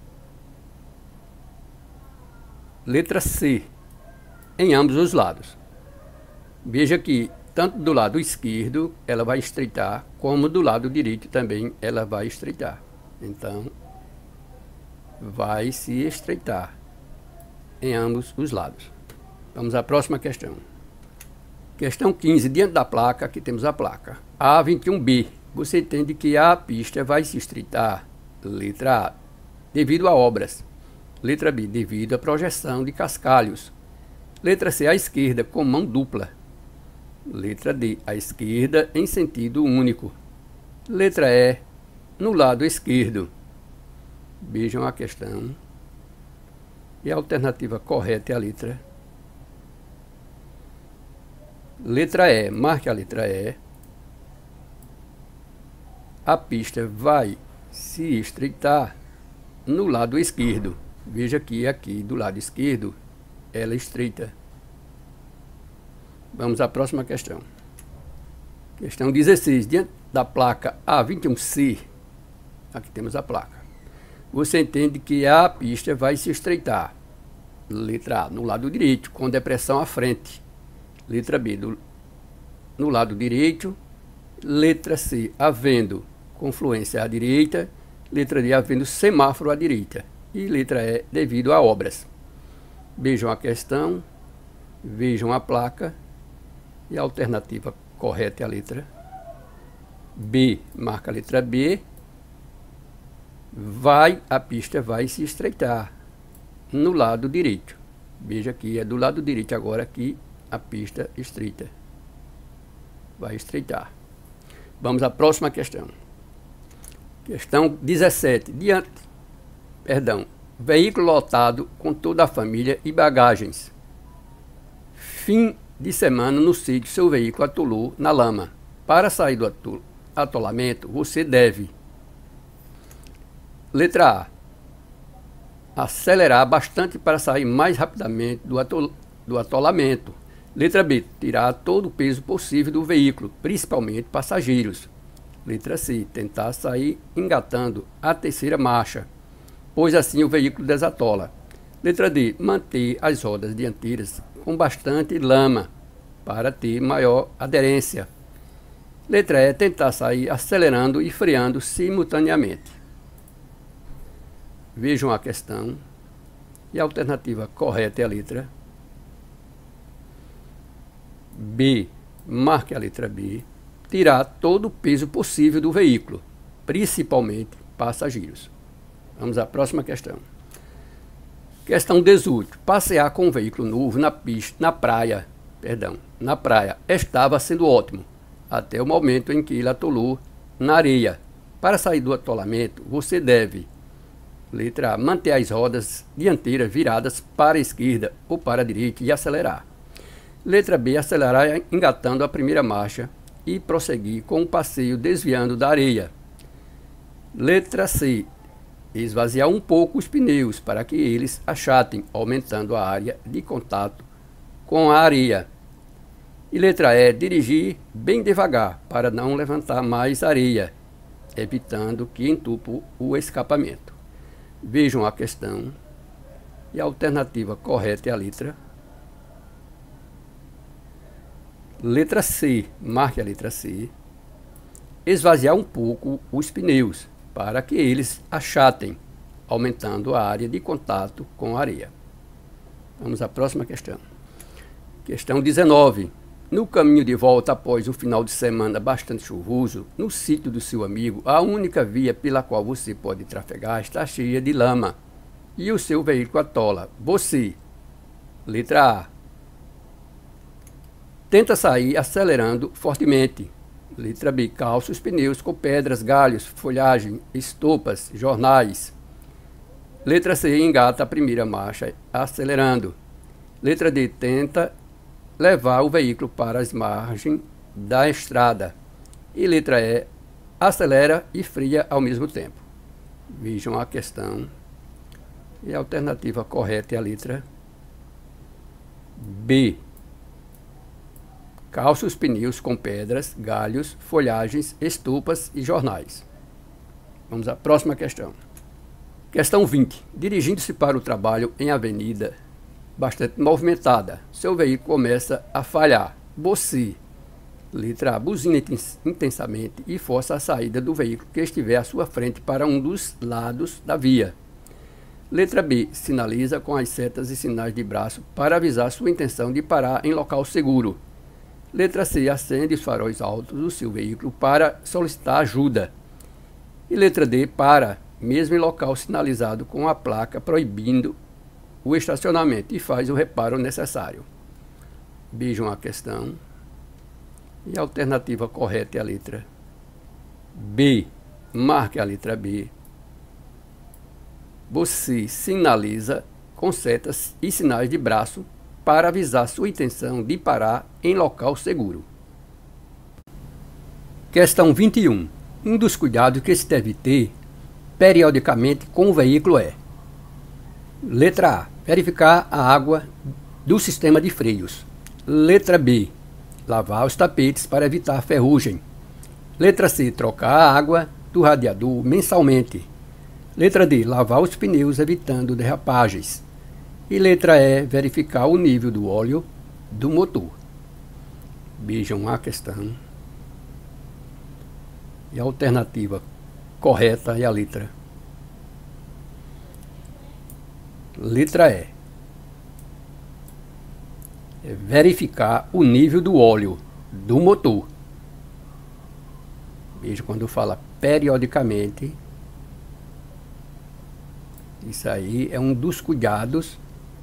Letra C, em ambos os lados. Veja que tanto do lado esquerdo ela vai estreitar, como do lado direito também ela vai estreitar. Então, vai se estreitar em ambos os lados. Vamos à próxima questão. Questão quinze. Diante da placa, aqui temos a placa A vinte e um B. Você entende que a pista vai se estreitar. Letra A, devido a obras. Letra B, devido à projeção de cascalhos. Letra C, à esquerda, com mão dupla. Letra D, à esquerda, em sentido único. Letra E, no lado esquerdo. Vejam a questão. E a alternativa correta é a letra Letra E. Marque a letra E. A pista vai se estreitar no lado esquerdo. Veja que aqui do lado esquerdo ela é estreita. Vamos à próxima questão. Questão dezesseis. Diante da placa A vinte e um C, aqui temos a placa. Você entende que a pista vai se estreitar. Letra A, no lado direito, com depressão à frente. Letra B, do, no lado direito. Letra C, havendo confluência à direita. Letra D, havendo semáforo à direita. E letra E, devido a obras. Vejam a questão, vejam a placa. E a alternativa correta é a letra B. Marca a letra B. Vai, a pista vai se estreitar no lado direito. Veja que é do lado direito agora que a pista estreita. Vai estreitar. Vamos à próxima questão. Questão dezessete. Diante, perdão, veículo lotado com toda a família e bagagens. Fim de semana no sítio, seu veículo atolou na lama. Para sair do atol atolamento, você deve: letra A, acelerar bastante para sair mais rapidamente do, atol do atolamento. Letra B, tirar todo o peso possível do veículo, principalmente passageiros. Letra C, tentar sair engatando a terceira marcha, pois assim o veículo desatola. Letra D, manter as rodas dianteiras com bastante lama, para ter maior aderência. Letra E, tentar sair acelerando e freando simultaneamente. Vejam a questão. E a alternativa correta é a letra B. Marque a letra B. Tirar todo o peso possível do veículo, principalmente passageiros. Vamos à próxima questão. Questão dezoito. Passear com um veículo novo na pista, na praia, perdão, na praia estava sendo ótimo, até o momento em que ele atolou na areia. Para sair do atolamento, você deve: letra A, manter as rodas dianteiras viradas para a esquerda ou para a direita e acelerar. Letra B, acelerar engatando a primeira marcha e prosseguir com o passeio desviando da areia. Letra C, esvaziar um pouco os pneus para que eles achatem, aumentando a área de contato com a areia. E letra E, dirigir bem devagar para não levantar mais areia, evitando que entupa o escapamento. Vejam a questão. E a alternativa correta é a letra Letra C. Marque a letra C. Esvaziar um pouco os pneus para que eles achatem, aumentando a área de contato com a areia. Vamos à próxima questão. Questão dezenove. No caminho de volta após um final de semana bastante chuvoso, no sítio do seu amigo, a única via pela qual você pode trafegar está cheia de lama e o seu veículo atola. Você, letra A, tenta sair acelerando fortemente. Letra B, calça os pneus com pedras, galhos, folhagem, estopas, jornais. Letra C, engata a primeira marcha acelerando. Letra D, tenta levar o veículo para as margens da estrada. E letra E, acelera e freia ao mesmo tempo. Vejam a questão. E a alternativa correta é a letra B. Calça os pneus com pedras, galhos, folhagens, estopas e jornais. Vamos à próxima questão. Questão vinte. Dirigindo-se para o trabalho em avenida bastante movimentada, seu veículo começa a falhar. Você, letra A, buzina intensamente e força a saída do veículo que estiver à sua frente para um dos lados da via. Letra B, sinaliza com as setas e sinais de braço para avisar sua intenção de parar em local seguro. Letra C, acende os faróis altos do seu veículo para solicitar ajuda. E letra D, para, mesmo em local sinalizado com a placa proibindo o estacionamento e faz o reparo necessário. Vejam a questão. E a alternativa correta é a letra B. Marque a letra B. Você sinaliza com setas e sinais de braço para avisar sua intenção de parar em local seguro. Questão vinte e um. Um dos cuidados que se deve ter periodicamente com o veículo é: letra A, verificar a água do sistema de freios. Letra B, lavar os tapetes para evitar ferrugem. Letra C, trocar a água do radiador mensalmente. Letra D, lavar os pneus evitando derrapagens. E letra E, verificar o nível do óleo do motor. Vejam a questão. E a alternativa correta é a letra Letra E. É verificar o nível do óleo do motor. Veja, quando fala periodicamente, isso aí é um dos cuidados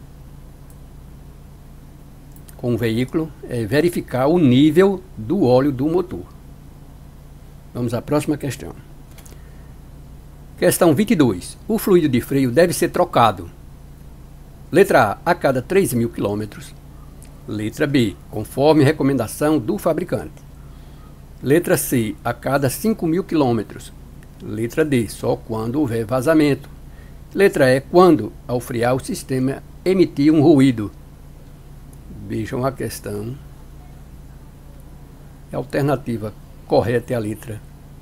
com o veículo, é verificar o nível do óleo do motor. Vamos à próxima questão. Questão vinte e dois. O fluido de freio deve ser trocado. Letra A, a cada três mil quilômetros. Letra B, conforme recomendação do fabricante. Letra C, a cada cinco mil quilômetros. Letra D, só quando houver vazamento. Letra E, quando, ao frear o sistema, emitir um ruído. Vejam a questão. A alternativa correta é a letra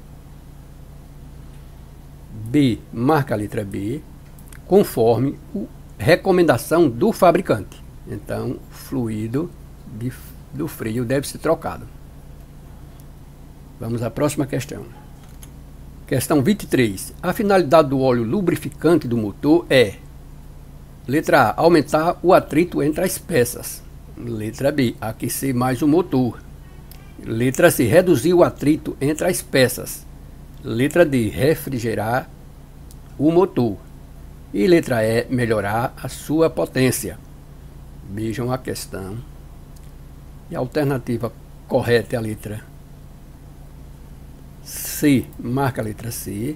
B. Marca a letra B, conforme a recomendação do fabricante. Então, o fluido de, do freio deve ser trocado. Vamos à próxima questão. Questão vinte e três. A finalidade do óleo lubrificante do motor é: letra A, aumentar o atrito entre as peças. Letra B, aquecer mais o motor. Letra C, reduzir o atrito entre as peças. Letra D, refrigerar o motor. E letra E, melhorar a sua potência. Vejam a questão. E a alternativa correta é a letra C. Marca a letra C.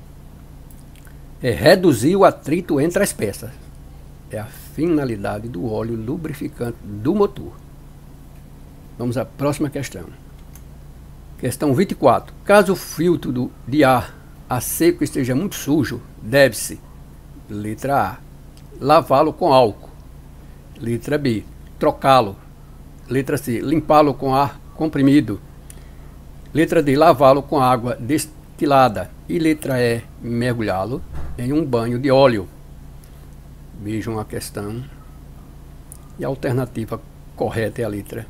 É reduzir o atrito entre as peças. É a finalidade do óleo lubrificante do motor. Vamos à próxima questão. Questão vinte e quatro. Caso o filtro do, de ar a seco esteja muito sujo, deve-se: letra A, lavá-lo com álcool. Letra B, trocá-lo. Letra C, limpá-lo com ar comprimido. Letra D, lavá-lo com água destilada. E letra E, mergulhá-lo em um banho de óleo. Vejam a questão. E a alternativa correta é a letra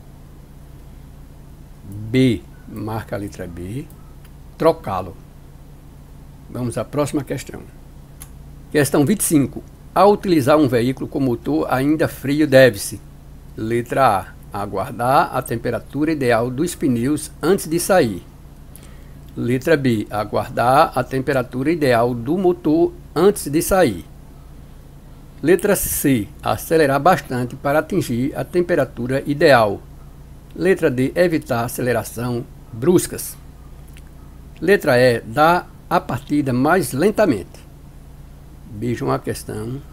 B. Marca a letra B. Trocá-lo. Vamos à próxima questão. Questão vinte e cinco. Ao utilizar um veículo com motor ainda frio, deve-se: letra A, aguardar a temperatura ideal dos pneus antes de sair. Letra B, aguardar a temperatura ideal do motor antes de sair. Letra C, acelerar bastante para atingir a temperatura ideal. Letra D, evitar aceleração bruscas. Letra E, dar a partida mais lentamente. Vejam a questão.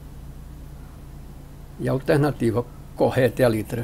E a alternativa correta é a letra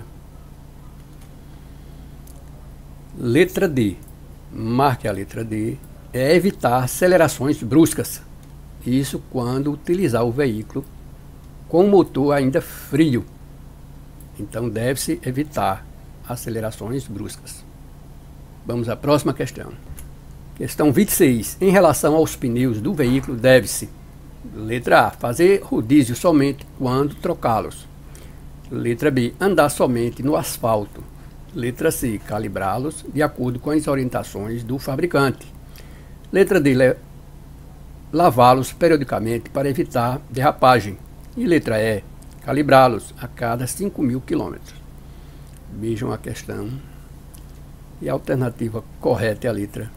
Letra D. Marque a letra D. É evitar acelerações bruscas. Isso quando utilizar o veículo com o motor ainda frio. Então deve-se evitar acelerações bruscas. Vamos à próxima questão. Questão vinte e seis. Em relação aos pneus do veículo, deve-se: letra A, fazer rodízio somente quando trocá-los. Letra B, andar somente no asfalto. Letra C, calibrá-los de acordo com as orientações do fabricante. Letra D, lavá-los periodicamente para evitar derrapagem. E letra E, calibrá-los a cada cinco mil quilômetros. Vejam a questão. E a alternativa correta é a letra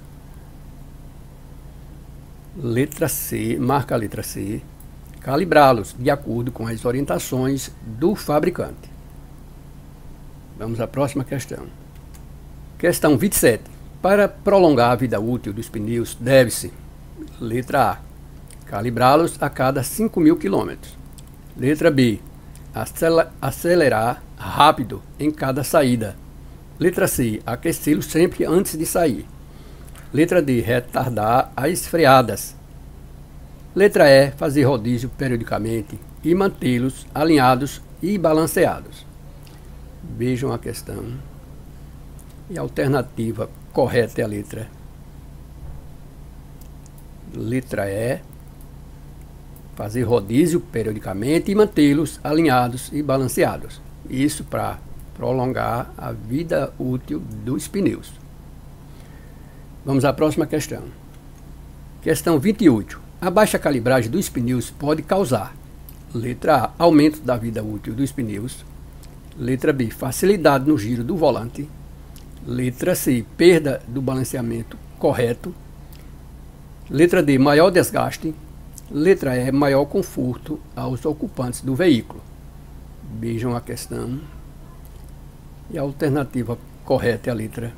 Letra C, marca a letra C, calibrá-los de acordo com as orientações do fabricante. Vamos à próxima questão. Questão vinte e sete. Para prolongar a vida útil dos pneus, deve-se: letra A, calibrá-los a cada cinco mil quilômetros. Letra B, acelerar rápido em cada saída. Letra C, aquecê-los sempre antes de sair. Letra D, retardar as freadas. Letra E, fazer rodízio periodicamente e mantê-los alinhados e balanceados. Vejam a questão. E a alternativa correta é a letra Letra E, fazer rodízio periodicamente e mantê-los alinhados e balanceados. Isso para prolongar a vida útil dos pneus. Vamos à próxima questão. Questão vinte e oito. A baixa calibragem dos pneus pode causar: letra A, aumento da vida útil dos pneus. Letra B, facilidade no giro do volante. Letra C, perda do balanceamento correto. Letra D, maior desgaste. Letra E, maior conforto aos ocupantes do veículo. Vejam a questão. E a alternativa correta é a letra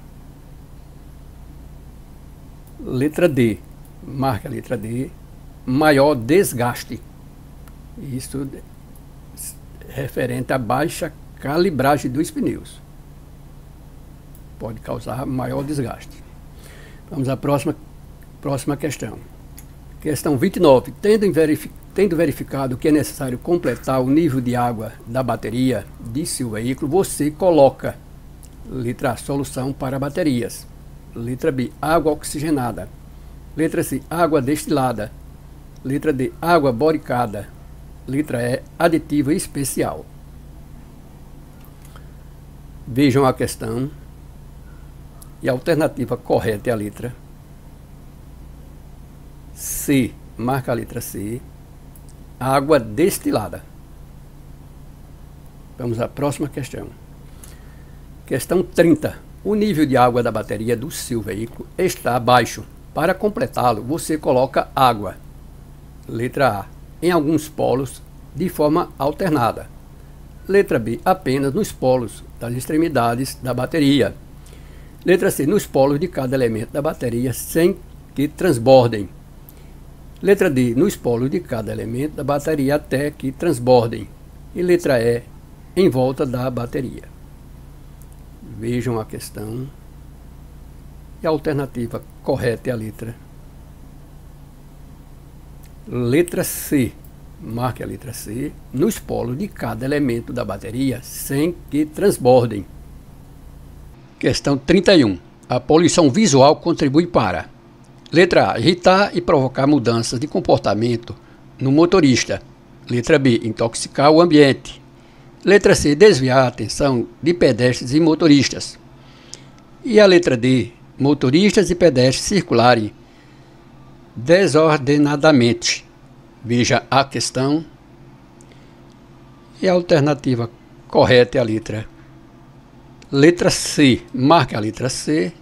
Letra D. Marca a letra D. Maior desgaste. Isso é referente à baixa calibragem dos pneus. Pode causar maior desgaste. Vamos à próxima, próxima questão. Questão vinte e nove. Tendo em, Tendo verificado que é necessário completar o nível de água da bateria de seu veículo, você coloca letra A, solução para baterias. Letra B, água oxigenada. Letra C, água destilada. Letra D, água boricada. Letra E, aditivo especial. Vejam a questão. E a alternativa correta é a letra C. Marca a letra C. Água destilada. Vamos à próxima questão. Questão trinta. O nível de água da bateria do seu veículo está baixo. Para completá-lo, você coloca água. Letra A. Em alguns polos, de forma alternada. Letra B. Apenas nos polos das extremidades da bateria. Letra C. Nos polos de cada elemento da bateria, sem que transbordem. Letra D. Nos polos de cada elemento da bateria, até que transbordem. E letra E. Em volta da bateria. Vejam a questão. E a alternativa correta é a letra Letra C. Marque a letra C. Nos polos de cada elemento da bateria, sem que transbordem. Questão trinta e um. A poluição visual contribui para: letra A. Irritar e provocar mudanças de comportamento no motorista. Letra B. Intoxicar o ambiente. Letra C. Desviar a atenção de pedestres e motoristas. E a letra D. Motoristas e pedestres circularem desordenadamente. Veja a questão. E a alternativa correta é a letra Letra C. Marque a letra C.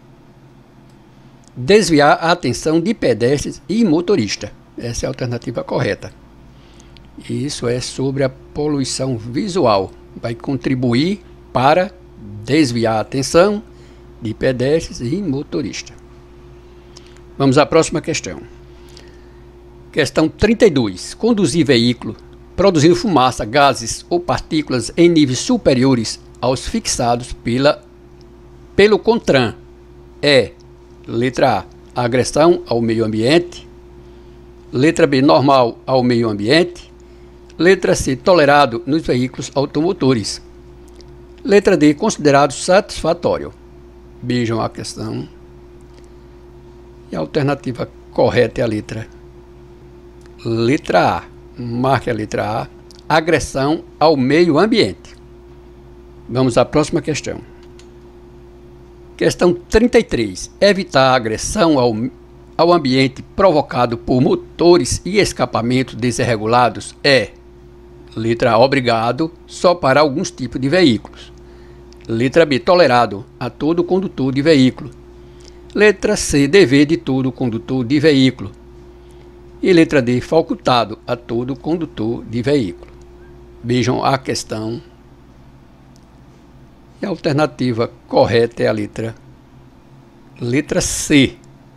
Desviar a atenção de pedestres e motorista. Essa é a alternativa correta. Isso é sobre a poluição visual. Vai contribuir para desviar a atenção de pedestres e motorista. Vamos à próxima questão. Questão trinta e dois. Conduzir veículo produzindo fumaça, gases ou partículas em níveis superiores aos fixados pela, pelo CONTRAN é: letra A. Agressão ao meio ambiente. Letra B. Normal ao meio ambiente. Letra C. Tolerado nos veículos automotores. Letra D. Considerado satisfatório. Vejam a questão. E a alternativa correta é a letra Letra A. Marque a letra A. Agressão ao meio ambiente. Vamos à próxima questão. Questão trinta e três. Evitar a agressão ao, ao ambiente provocado por motores e escapamentos desregulados é: letra A. Obrigado só para alguns tipos de veículos. Letra B. Tolerado a todo condutor de veículo. Letra C. Dever de todo condutor de veículo. E letra D. Facultado a todo condutor de veículo. Vejam a questão. E a alternativa correta é a letra Letra C.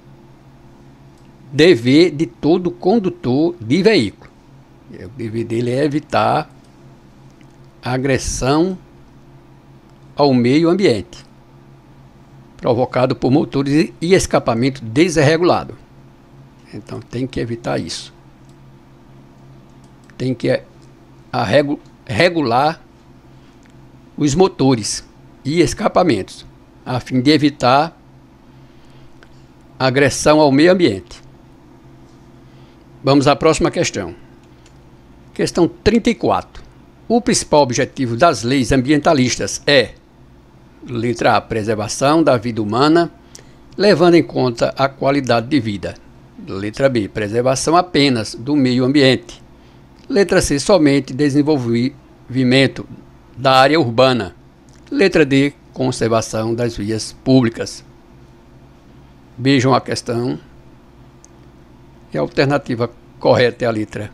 Dever de todo condutor de veículo. O dever dele é evitar agressão ao meio ambiente provocado por motores e escapamento desregulado. Então tem que evitar isso. Tem que regular os motores e escapamentos, a fim de evitar agressão ao meio ambiente. Vamos à próxima questão. Questão trinta e quatro. O principal objetivo das leis ambientalistas é: letra A. Preservação da vida humana, levando em conta a qualidade de vida. Letra B. Preservação apenas do meio ambiente. Letra C. Somente desenvolvimento da área urbana. Letra D. Conservação das vias públicas. Vejam a questão. E a alternativa correta é a letra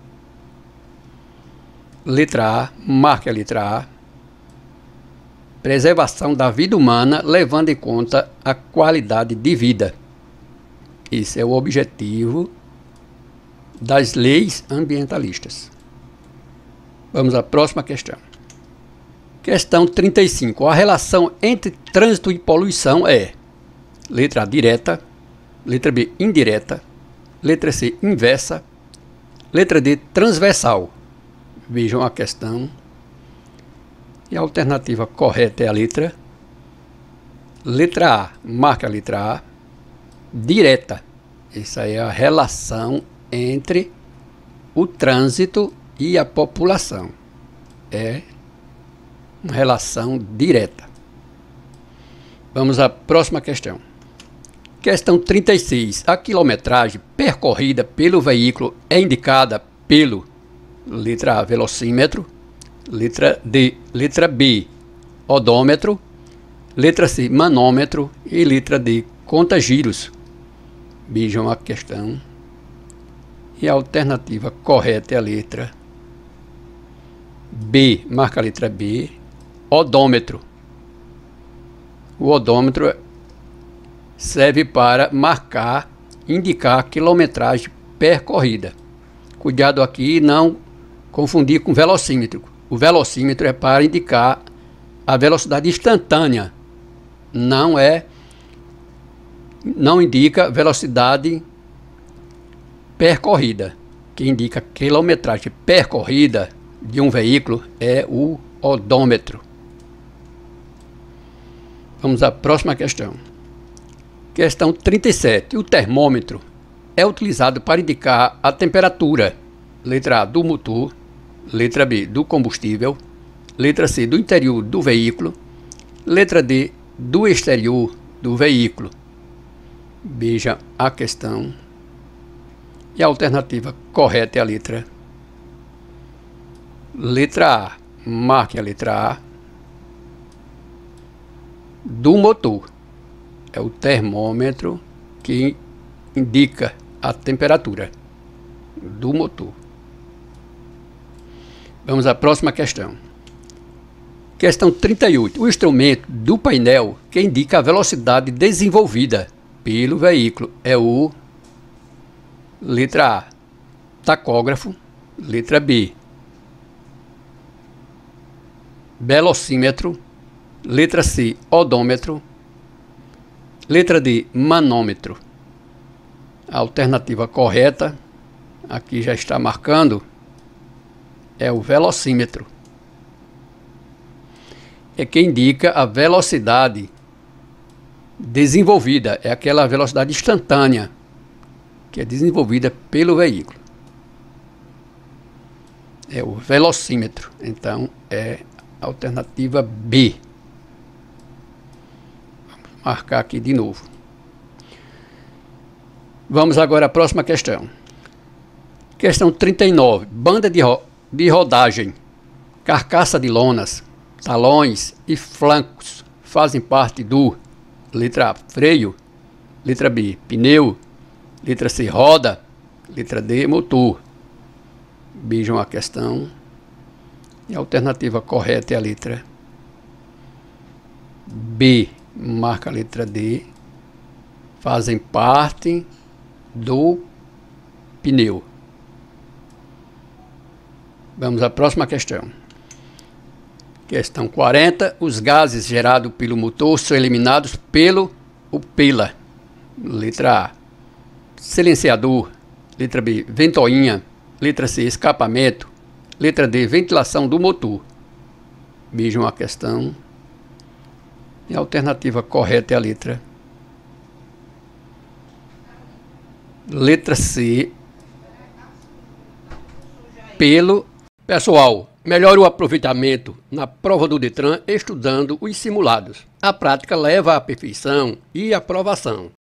Letra A. Marque a letra A. Preservação da vida humana, levando em conta a qualidade de vida. Esse é o objetivo das leis ambientalistas. Vamos à próxima questão. Questão trinta e cinco. A relação entre trânsito e poluição é: letra A. Direta. Letra B. Indireta. Letra C. Inversa. Letra D, transversal. Vejam a questão. E a alternativa correta é a letra. Letra A, marque a letra A. Direta. Essa é a relação entre o trânsito e a população. É uma relação direta. Vamos à próxima questão. Questão trinta e seis. A quilometragem percorrida pelo veículo é indicada pelo letra A, velocímetro, letra D, letra B, odômetro, letra C, manômetro e letra D, conta-giros. Vejam a questão. E a alternativa correta é a letra B, marca a letra B, odômetro. O odômetro serve para marcar, indicar a quilometragem percorrida. Cuidado aqui não confundir com velocímetro. O velocímetro é para indicar a velocidade instantânea. Não é, não indica velocidade percorrida. Que indica quilometragem percorrida de um veículo é o odômetro. Vamos à próxima questão. Questão trinta e sete. O termômetro é utilizado para indicar a temperatura. Letra A, do motor. Letra B, do combustível. Letra C, do interior do veículo. Letra D, do exterior do veículo. Veja a questão. E a alternativa correta é a letra. Letra A. Marque a letra A. Do motor. É o termômetro que indica a temperatura do motor. Vamos à próxima questão. Questão trinta e oito. O instrumento do painel que indica a velocidade desenvolvida pelo veículo é o letra A, tacógrafo, letra B, velocímetro, letra C, odômetro, letra D, manômetro. A alternativa correta, aqui já está marcando, é o velocímetro. É que indica a velocidade desenvolvida, é aquela velocidade instantânea que é desenvolvida pelo veículo. É o velocímetro. Então, é a alternativa B. Vamos marcar aqui de novo. Vamos agora à próxima questão. Questão trinta e nove. Banda de, ro de rodagem, carcaça de lonas, talões e flancos fazem parte do letra A, freio, letra B, pneu, letra C, roda, letra D, motor. Vejam a questão. E a alternativa correta é a letra B. Marca a letra D. Fazem parte do pneu. Vamos à próxima questão. Questão quarenta. Os gases gerados pelo motor são eliminados pelo ou pela letra A, silenciador, letra B, ventoinha, letra C, escapamento, letra D, ventilação do motor. Vejam a questão. E a alternativa correta é a letra letra C, pelo. Pessoal, melhore o aproveitamento na prova do Detran estudando os simulados. A prática leva à perfeição e aprovação.